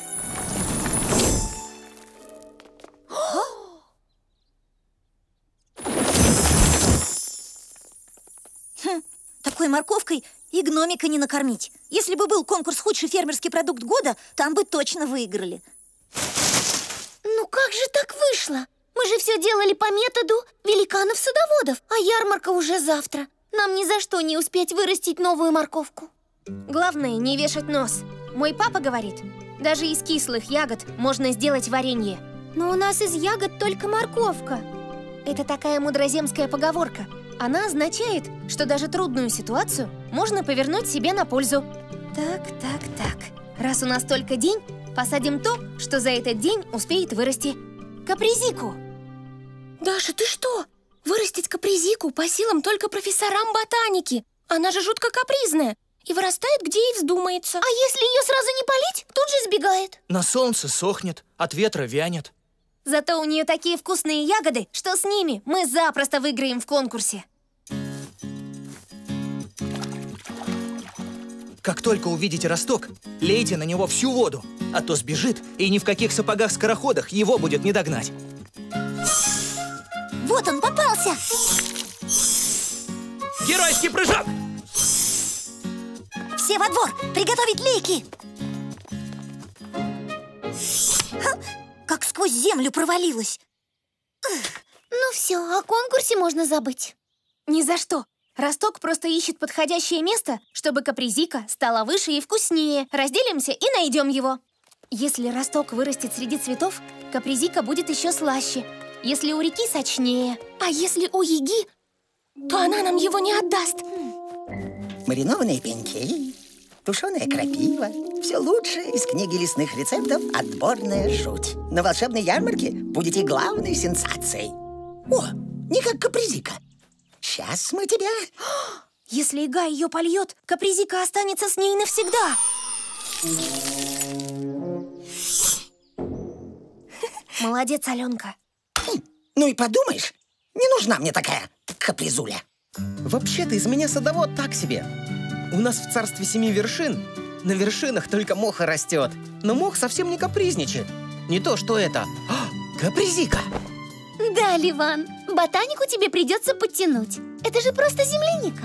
Хм, такой морковкой и гномика не накормить. Если бы был конкурс «Худший фермерский продукт года», там бы точно выиграли. Ну как же так вышло? Мы же все делали по методу великанов-садоводов, а ярмарка уже завтра. Нам ни за что не успеть вырастить новую морковку. Главное, не вешать нос. Мой папа говорит, даже из кислых ягод можно сделать варенье. Но у нас из ягод только морковка. Это такая мудроземская поговорка. Она означает, что даже трудную ситуацию можно повернуть себе на пользу. Так, так, так. Раз у нас только день, посадим то, что за этот день успеет вырасти. Капризику. Даша, ты что? Вырастить капризику по силам только профессорам ботаники. Она же жутко капризная и вырастает, где ей вздумается. А если ее сразу не полить, тут же сбегает. На солнце сохнет, от ветра вянет. Зато у нее такие вкусные ягоды, что с ними мы запросто выиграем в конкурсе. Как только увидите росток, лейте на него всю воду, а то сбежит, и ни в каких сапогах-скороходах его будет не догнать. Вот он попался! Геройский прыжок! Все во двор! Приготовить лейки! Ха, как сквозь землю провалилась! Ну все, о конкурсе можно забыть. Ни за что! Росток просто ищет подходящее место, чтобы капризика стала выше и вкуснее. Разделимся и найдем его. Если росток вырастет среди цветов, капризика будет еще слаще. Если у реки сочнее. А если у яги, то она нам его не отдаст. Маринованные пеньки, тушеная крапива. Все лучшее из книги лесных рецептов «Отборная жуть». На волшебной ярмарке будете главной сенсацией. О, не как капризика. Сейчас мы тебя... Если яга ее польет, капризика останется с ней навсегда. Молодец, Аленка. Ну и подумаешь, не нужна мне такая капризуля. Вообще-то из меня садовод так себе. У нас в царстве семи вершин на вершинах только моха растет. Но мох совсем не капризничает. Не то, что это. А, капризика. Да, Ливан, ботанику тебе придется подтянуть. Это же просто земляника.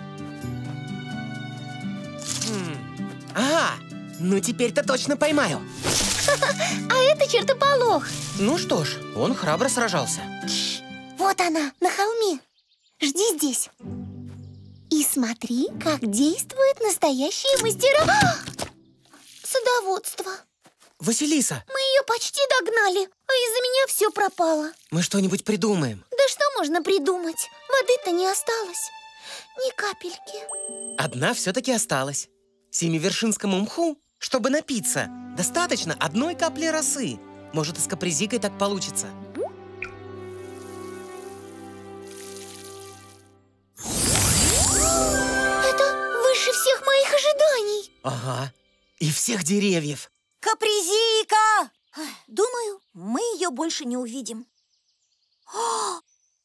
Ага, ну теперь-то точно поймаю. А это чертополох. Ну что ж, он храбро сражался. Вот она, на холме. Жди здесь. И смотри, как действуют настоящие мастера садоводства. Василиса! Мы ее почти догнали, а из-за меня все пропало. Мы что-нибудь придумаем. Да что можно придумать? Воды-то не осталось. Ни капельки. Одна все-таки осталась. Семивершинскому мху, чтобы напиться, достаточно одной капли росы. Может, и с капризикой так получится. Это выше всех моих ожиданий. Ага, и всех деревьев. Капризика! Думаю, мы ее больше не увидим. О,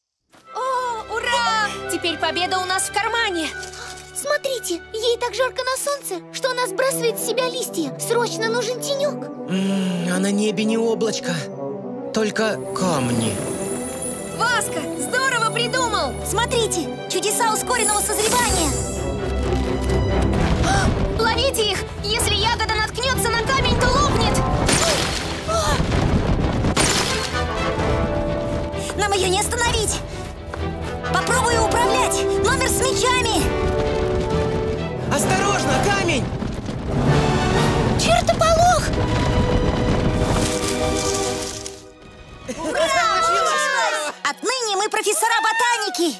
ура! Теперь победа у нас в кармане. Смотрите, ей так жарко на солнце, что она сбрасывает с себя листья. Срочно нужен тенек. М-м, а на небе не облачко, только камни. Васка, здорово придумал! Смотрите, чудеса ускоренного созревания. Ловите их! Если ягода наткнется на камень, то лопнет! Нам ее не остановить! Попробую управлять! Номер с мечами! мы профессора ботаники!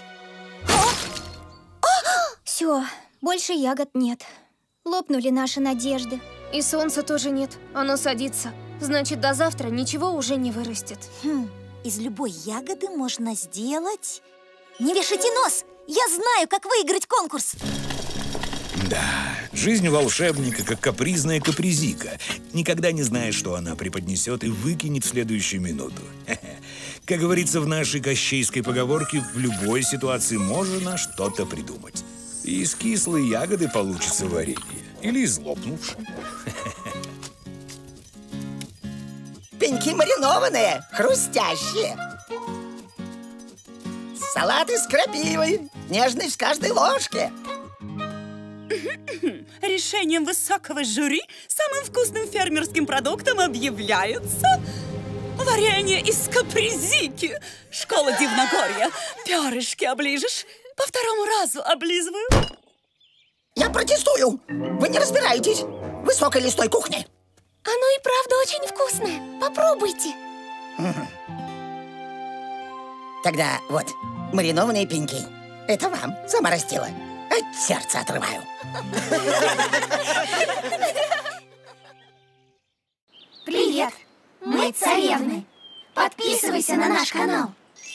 Все, больше ягод нет. Лопнули наши надежды. И солнца тоже нет, оно садится. Значит, до завтра ничего уже не вырастет. Хм, из любой ягоды можно сделать... Не вешайте нос! Я знаю, как выиграть конкурс! Да, жизнь волшебника, как капризная капризика. Никогда не знаешь, что она преподнесет и выкинет в следующую минуту. Как говорится в нашей кощейской поговорке, в любой ситуации можно что-то придумать. И из кислой ягоды получится варенье. Или из лопнувшей. Пеньки маринованные, хрустящие. Салаты с крапивой, нежность в каждой ложке. Решением высокого жюри самым вкусным фермерским продуктом объявляется варенье из капризики. Школа Дивногорья. Перышки оближешь, по второму разу облизываю. Я протестую. Вы не разбираетесь в высокой лесной кухне. Оно и правда очень вкусное. Попробуйте. Тогда вот, маринованные пеньки. Это вам, сама растила. От сердца отрываю. Привет, мы царевны. Подписывайся на наш канал.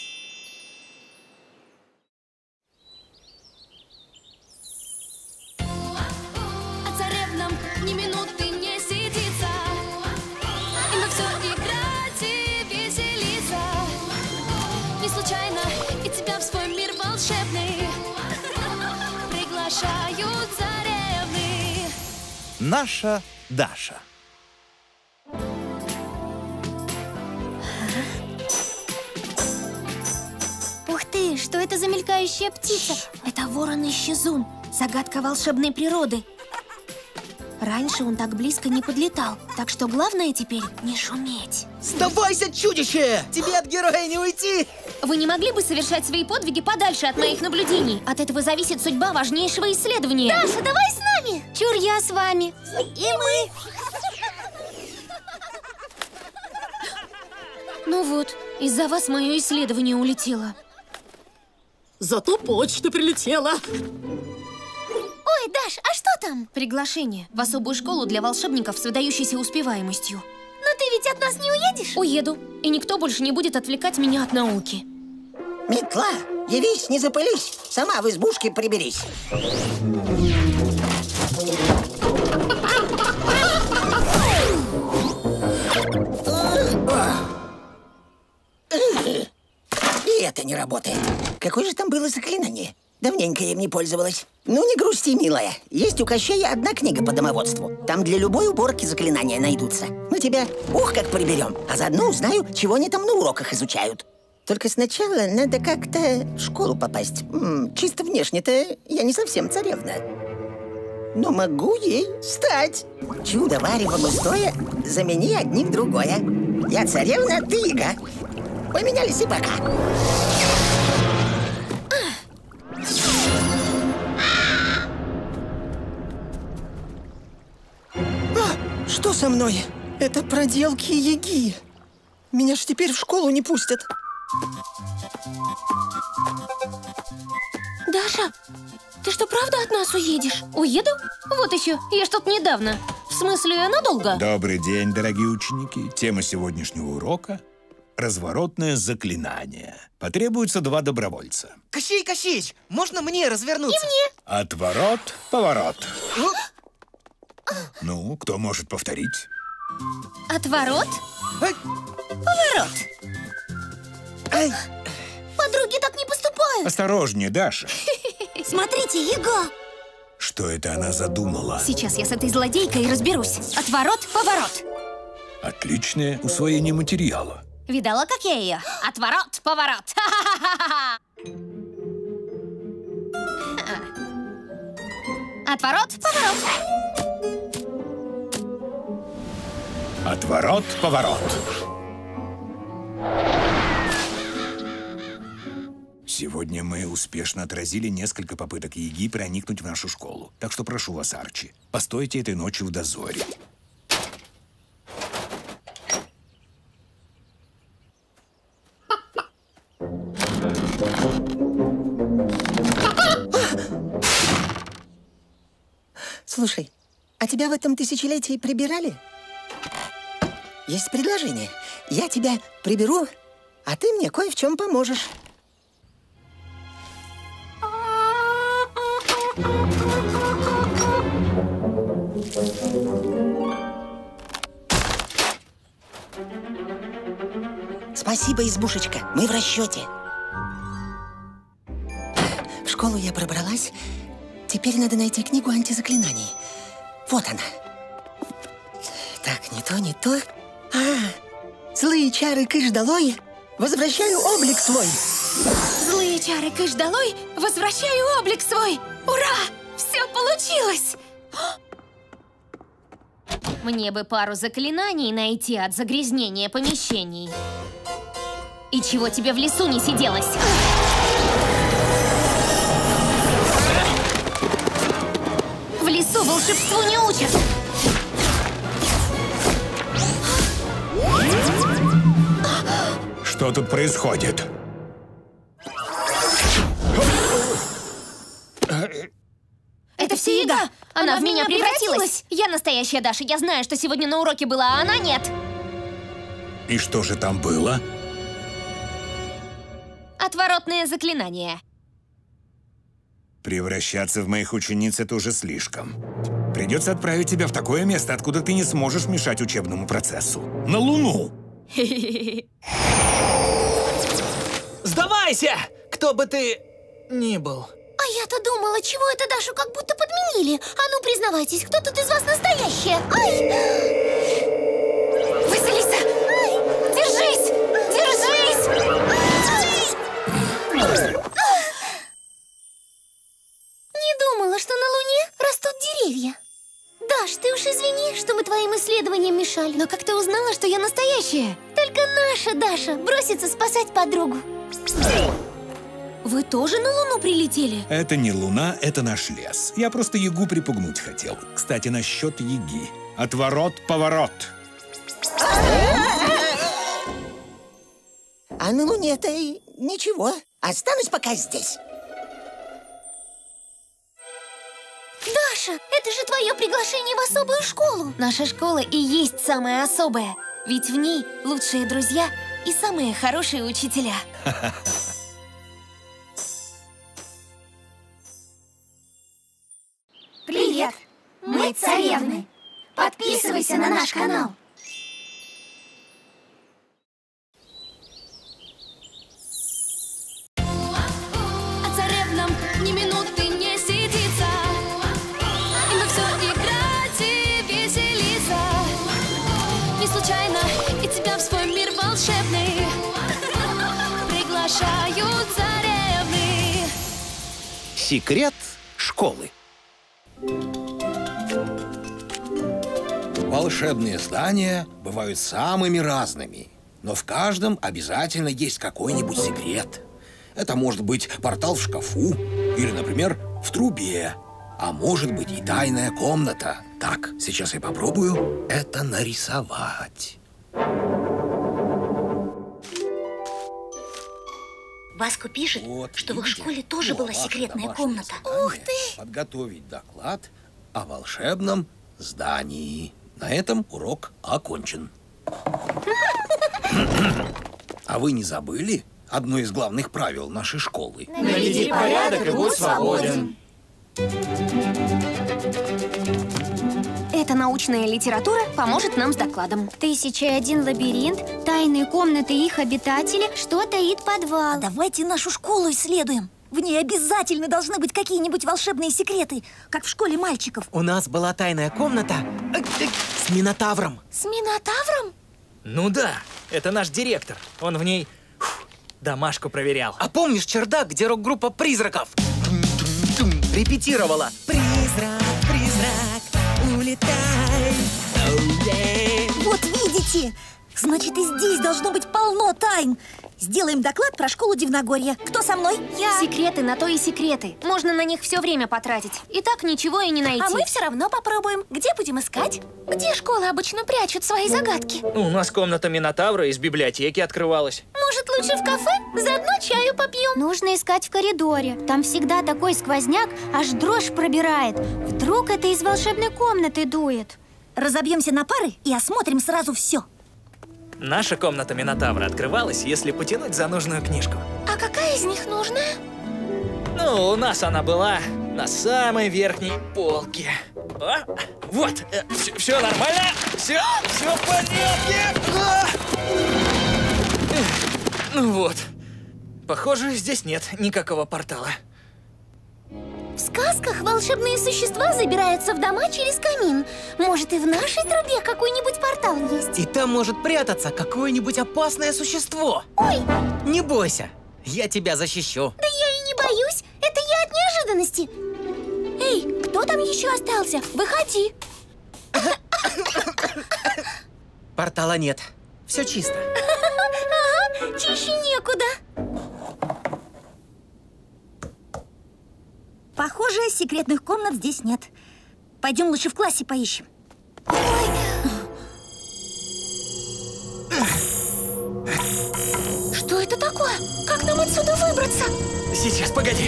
А царевнам ни минуты не сидится, и на все играть и веселиться. Не случайно и тебя в свой мир волшебный приглашают царевны. Наша Даша. Ух ты, что это за мелькающая птица? Это ворон-исчезун, загадка волшебной природы. Раньше он так близко не подлетал, так что главное теперь не шуметь. Сдавайся, чудище! Тебе от героя не уйти! Вы не могли бы совершать свои подвиги подальше от моих наблюдений? От этого зависит судьба важнейшего исследования. Даша, давай с нами! Чур, я с вами. И мы. Ну вот, из-за вас мое исследование улетело. Зато почта прилетела. Ой, Даш, а что там? Приглашение в особую школу для волшебников с выдающейся успеваемостью. Но ты ведь от нас не уедешь? Уеду, и никто больше не будет отвлекать меня от науки. Метла, явись, не запылись. Сама в избушке приберись. И это не работает. Какое же там было заклинание? Давненько я им не пользовалась. Ну, не грусти, милая. Есть у Кощея одна книга по домоводству. Там для любой уборки заклинания найдутся. Мы тебя, ух, как приберем. А заодно узнаю, чего они там на уроках изучают. Только сначала надо как-то в школу попасть. М -м, чисто внешне-то я не совсем царевна. Но могу ей стать. Чудо варево густое, замени одним другое. Я царевна, ты яга. Поменялись и пока. А, что со мной? Это проделки яги. Меня ж теперь в школу не пустят. Даша, ты что, правда от нас уедешь? Уеду? Вот еще, я ж тут недавно. В смысле, надолго? Добрый день, дорогие ученики. Тема сегодняшнего урока – разворотное заклинание. Потребуется два добровольца. Кощей, Кощеич, можно мне развернуться? И мне. Отворот, поворот. Ну, кто может повторить? Отворот, поворот. Ай. Подруги так не поступают. Осторожнее, Даша. Смотрите, яга. Что это она задумала? Сейчас я с этой злодейкой разберусь. Отворот, поворот. Отличное усвоение материала. Видала, как я ее? Отворот, поворот. Отворот, поворот. Отворот, поворот. Сегодня мы успешно отразили несколько попыток яги проникнуть в нашу школу. Так что прошу вас, Арчи, постойте этой ночью в дозоре. Слушай, а тебя в этом тысячелетии прибирали? Есть предложение. Я тебя приберу, а ты мне кое в чем поможешь. Спасибо, избушечка. Мы в расчете. В школу я пробралась. Теперь надо найти книгу антизаклинаний. Вот она. Так, не то, не то. А, злые чары кыш долой, возвращаю облик свой. Злые чары кыш долой, возвращаю облик свой. Ура! Все получилось! Мне бы пару заклинаний найти от загрязнения помещений. И чего тебе в лесу не сиделось? В лесу волшебству не учат. Что тут происходит? Это все еда! Она, Она в меня превратилась! превратилась! Я настоящая Даша, я знаю, что сегодня на уроке была, а она нет! И что же там было? Отворотное заклинание. Превращаться в моих учениц — это уже слишком. Придется отправить тебя в такое место, откуда ты не сможешь мешать учебному процессу. На Луну! Сдавайся! Кто бы ты ни был. А я-то думала, чего это Дашу как будто подменили. А ну, признавайтесь, кто тут из вас настоящая? Ай! Василиса! Ай! Держись! Держись! Не думала, что на Луне растут деревья. Даш, ты уж извини, что мы твоим исследованиям мешали. Но как ты узнала, что я настоящая? Только наша Даша бросится спасать подругу. Вы тоже на Луну прилетели? Это не Луна, это наш лес. Я просто Ягу припугнуть хотел. Кстати, насчет Яги. Отворот-поворот. А на Луне-то и ничего. Останусь пока здесь. Даша, это же твое приглашение в особую школу. Наша школа и есть самая особая. Ведь в ней лучшие друзья и самые хорошие учителя. Привет! Мы царевны. Подписывайся на наш канал. А царевнам ни минуты не сидится. И на все играть и веселиться. Не случайно и тебя в свой мир волшебный приглашают царевны. Секрет школы. Волшебные здания бывают самыми разными, но в каждом обязательно есть какой-нибудь секрет. Это может быть портал в шкафу или, например, в трубе. А может быть и тайная комната. Так, сейчас я попробую это нарисовать. Васька пишет, Вот, что в их видите? школе тоже Ну, была ваше секретная домашнее комната. задание Ух ты! Подготовить доклад о волшебном здании. На этом урок окончен. А вы не забыли одно из главных правил нашей школы? Наведи порядок и будь свободен. Эта научная литература поможет нам с докладом. Тысяча и один лабиринт, тайные комнаты и их обитатели, что таит подвал. А давайте нашу школу исследуем. В ней обязательно должны быть какие-нибудь волшебные секреты, как в школе мальчиков. У нас была тайная комната э, э, с Минотавром. С Минотавром? Ну да, это наш директор. Он в ней фух, домашку проверял. А помнишь чердак, где рок-группа «Призраков» репетировала? Призрак, призрак, улетай. Oh, yeah. Вот видите? Значит, и здесь должно быть полно тайн. Сделаем доклад про школу Дивногорья. Кто со мной? Я. Секреты на то и секреты. Можно на них все время потратить. И так ничего и не найти. А мы все равно попробуем. Где будем искать? Где школы обычно прячут свои загадки? У нас комната Минотавра из библиотеки открывалась. Может, лучше в кафе? Заодно чаю попьем. Нужно искать в коридоре. Там всегда такой сквозняк, аж дрожь пробирает. Вдруг это из волшебной комнаты дует. Разобьемся на пары и осмотрим сразу все. Наша комната Минотавра открывалась, если потянуть за нужную книжку. А какая из них нужная? Ну, у нас она была на самой верхней полке. А, вот, э, все, все нормально, все, все в порядке. А! Ну вот, похоже, здесь нет никакого портала. В сказках волшебные существа забираются в дома через камин. Может, и в нашей трубе какой-нибудь портал есть? И там может прятаться какое-нибудь опасное существо. Ой! Не бойся, я тебя защищу. Да я и не боюсь, это я от неожиданности. Эй, кто там еще остался? Выходи. Портала нет, все чисто. Ага, чище некуда. Похоже, секретных комнат здесь нет. Пойдем лучше в классе поищем. Что это такое? Как нам отсюда выбраться? Сейчас, погоди.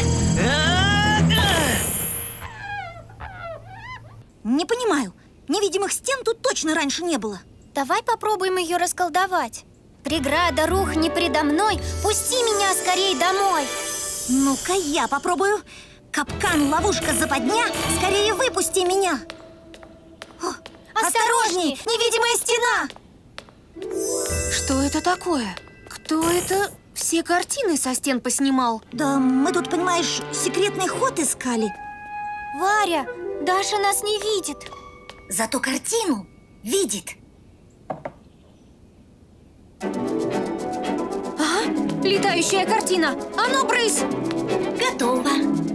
Не понимаю. Невидимых стен тут точно раньше не было. Давай попробуем ее расколдовать. Преграда, рухни предо мной. Пусти меня скорей домой. Ну-ка, я попробую. Капкан, ловушка, западня. Скорее выпусти меня. О, осторожней, невидимая стена. Что это такое? Кто это все картины со стен поснимал? Да мы тут, понимаешь, секретный ход искали. Варя, Даша нас не видит. Зато картину видит. Ага, летающая картина. А ну, брысь! Готово.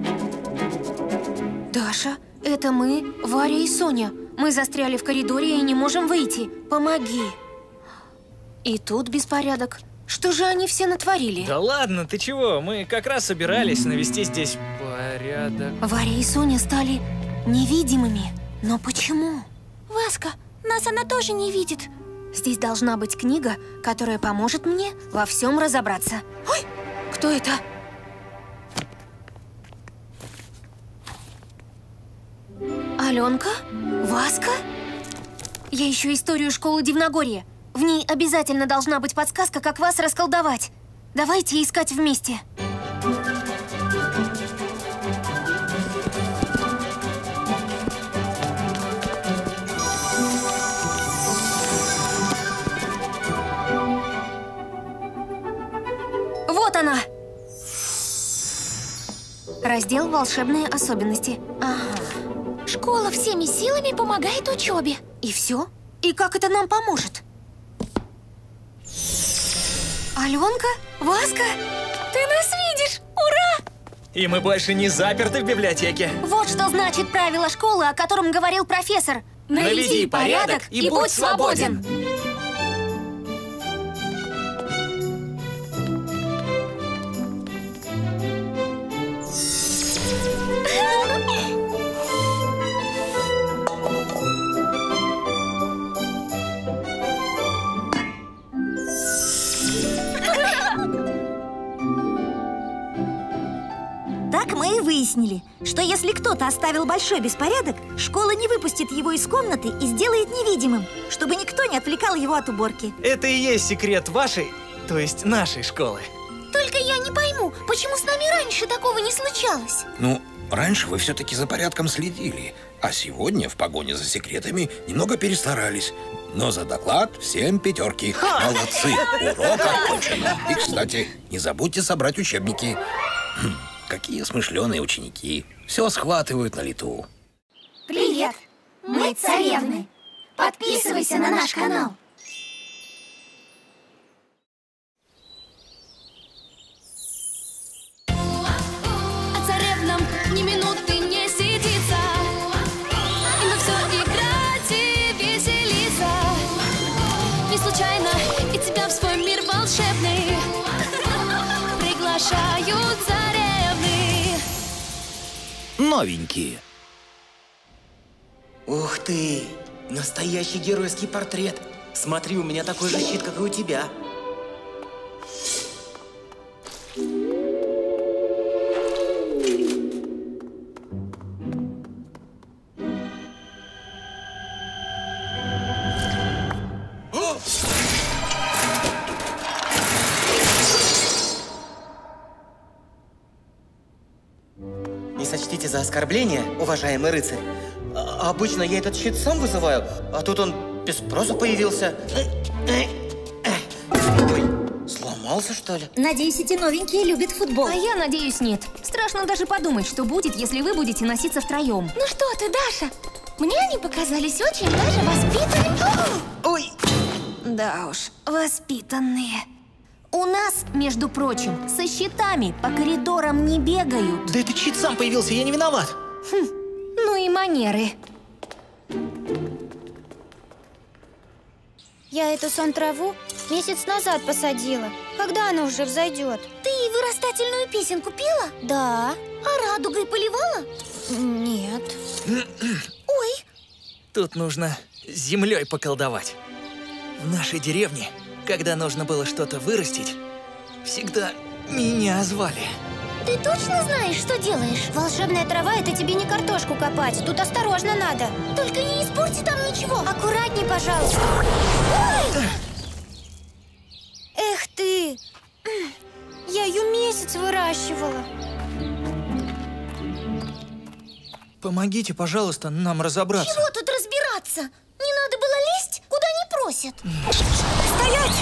Даша, это мы, Варя и Соня. Мы застряли в коридоре и не можем выйти. Помоги. И тут беспорядок. Что же они все натворили? Да ладно, ты чего? Мы как раз собирались навести здесь порядок. Варя и Соня стали невидимыми. Но почему? Васька, нас она тоже не видит. Здесь должна быть книга, которая поможет мне во всем разобраться. Ой, кто это? Аленка? Васька? Я ищу историю школы Дивногорья. В ней обязательно должна быть подсказка, как вас расколдовать. Давайте искать вместе. Вот она! Раздел «Волшебные особенности». Ага. Школа всеми силами помогает учебе. И все? И как это нам поможет? Аленка? Васька? Ты нас видишь! Ура! И мы больше не заперты в библиотеке. Вот что значит правило школы, о котором говорил профессор. Наведи порядок и будь свободен. Так мы и выяснили, что если кто-то оставил большой беспорядок, школа не выпустит его из комнаты и сделает невидимым, чтобы никто не отвлекал его от уборки. Это и есть секрет вашей, то есть нашей школы. Только я не пойму, почему с нами раньше такого не случалось? Ну, раньше вы все-таки за порядком следили, а сегодня в погоне за секретами немного перестарались. Но за доклад всем пятерки. Молодцы! Урок окончен. И, кстати, не забудьте собрать учебники. Хм, какие смышленые ученики. Все схватывают на лету. Привет! Мы царевны. Подписывайся на наш канал. А царевнам ни минуты не сидится. И на все играть и веселиться. Не случайно и тебя в свой мир волшебный новенькие. Ух ты! Настоящий геройский портрет. Смотри, у меня такой же щит, как и у тебя. Не сочтите за оскорбление, уважаемый рыцарь. А обычно я этот щит сам вызываю, а тут он без спроса появился. Ой, сломался, что ли? Надеюсь, эти новенькие любят футбол. А я надеюсь, нет. Страшно даже подумать, что будет, если вы будете носиться втроем. Ну что ты, Даша? Мне они показались очень даже воспитанными. Ой! Да уж, воспитанные. У нас, между прочим, со щитами по коридорам не бегают. Да этот щит сам появился, я не виноват. Хм, ну и манеры. Я эту сон-траву месяц назад посадила. Когда она уже взойдет? Ты ей вырастательную песенку пела? Да. А радугой поливала? Нет. Ой. Тут нужно с землей поколдовать. В нашей деревне, когда нужно было что-то вырастить, всегда меня звали. Ты точно знаешь, что делаешь? Волшебная трава — это тебе не картошку копать. Тут осторожно надо. Только не испорти там ничего. Аккуратней, пожалуйста. Ой! Эх ты! Я ее месяц выращивала. Помогите, пожалуйста, нам разобраться. Чего тут разбираться? Не надо было лезть, куда не просят. Стоять!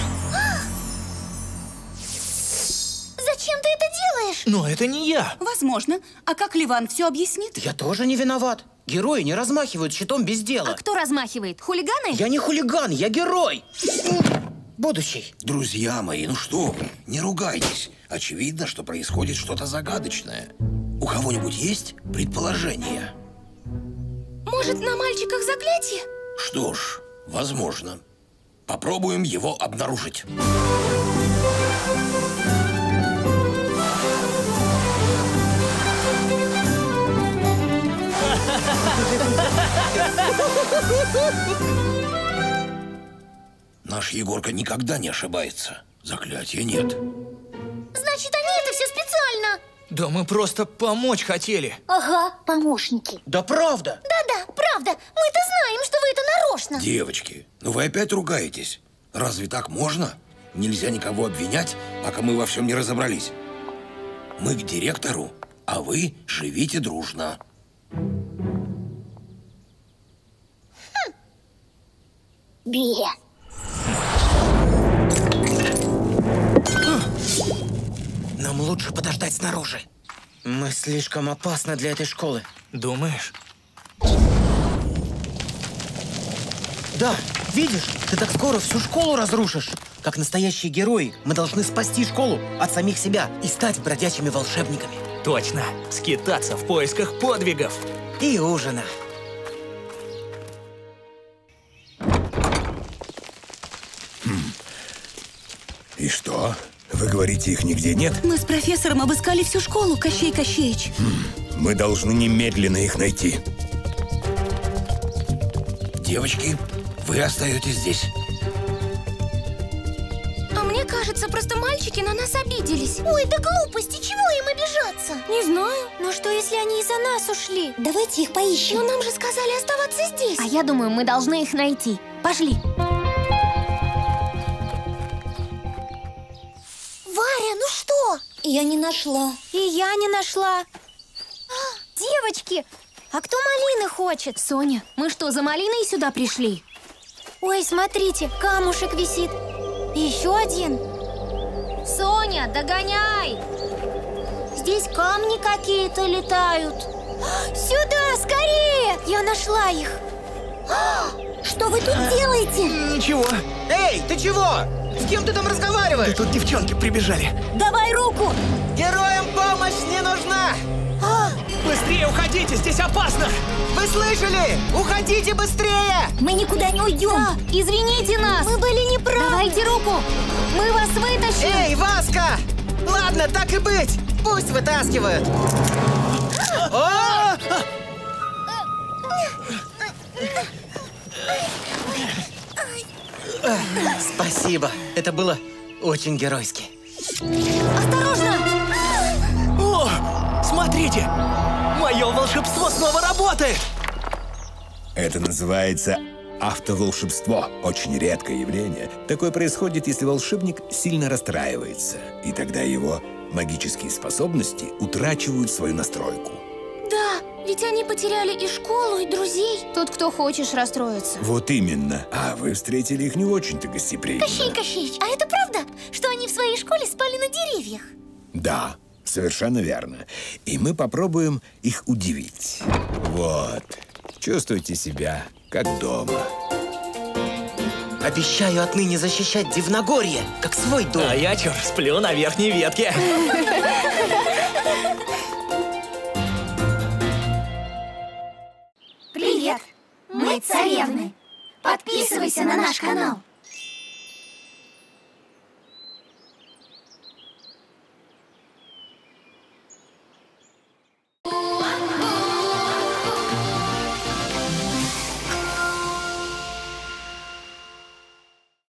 Зачем ты это делаешь? Но это не я. Возможно. А как Ливан все объяснит? Я тоже не виноват. Герои не размахивают щитом без дела. А кто размахивает? Хулиганы? Я не хулиган, я герой. Будущий. Друзья мои, ну что вы, не ругайтесь. Очевидно, что происходит что-то загадочное. У кого-нибудь есть предположение? Может, на мальчиках заклятие? Что ж, возможно. Попробуем его обнаружить. Наш Егорка никогда не ошибается. Заклятия нет. Значит, они это все специально. Да мы просто помочь хотели. Ага, помощники. Да правда. Да-да, правда. Мы-то знаем, что вы это нарочно. Девочки, ну вы опять ругаетесь. Разве так можно? Нельзя никого обвинять, пока мы во всем не разобрались. Мы к директору, а вы живите дружно. Хм. Бе. Нам лучше подождать снаружи. Мы слишком опасны для этой школы. Думаешь? Да, видишь, ты так скоро всю школу разрушишь. Как настоящие герои, мы должны спасти школу от самих себя и стать бродячими волшебниками. Точно. Скитаться в поисках подвигов. И ужина. Хм. И что? Вы говорите, их нигде нет? Мы с профессором обыскали всю школу, Кощей Кощеич. Хм. Мы должны немедленно их найти. Девочки, вы остаетесь здесь. А мне кажется, просто мальчики на нас обиделись. Ой, да глупости, чего им обижаться? Не знаю. Но что, если они из-за нас ушли? Давайте их поищем. Но нам же сказали оставаться здесь. А я думаю, мы должны их найти. Пошли. Варя, ну что? Я не нашла. И я не нашла. Девочки, а кто малины хочет? Соня, мы что, за малиной сюда пришли? Ой, смотрите, камушек висит. Еще один. Соня, догоняй! Здесь камни какие-то летают. Сюда, скорее! Я нашла их. Что вы тут делаете? Ничего. Эй, ты чего? С кем ты там разговариваешь? Да тут девчонки прибежали. Давай руку! Героям помощь не нужна! А, Быстрее уходите, здесь опасно! Вы слышали? Уходите быстрее! мы никуда не уйдем. Да, извините нас! Мы были неправы. Давайте руку! Мы вас вытащим! Эй, Васка! Ладно, так и быть! Пусть вытаскивают! О! Спасибо. Это было очень геройски. Осторожно! О, смотрите! Мое волшебство снова работает! Это называется автоволшебство. Очень редкое явление. Такое происходит, если волшебник сильно расстраивается. И тогда его магические способности утрачивают свою настройку. Да, ведь они потеряли и школу, и друзей. Тут кто хочешь расстроиться. Вот именно. А вы встретили их не очень-то гостеприимно. Кощей Кощеич, а это правда, что они в своей школе спали на деревьях? Да, совершенно верно. И мы попробуем их удивить. Вот. Чувствуйте себя как дома. Обещаю отныне защищать Дивногорье, как свой дом. А я чё, сплю на верхней ветке. Привет! Мы царевны. Подписывайся на наш канал.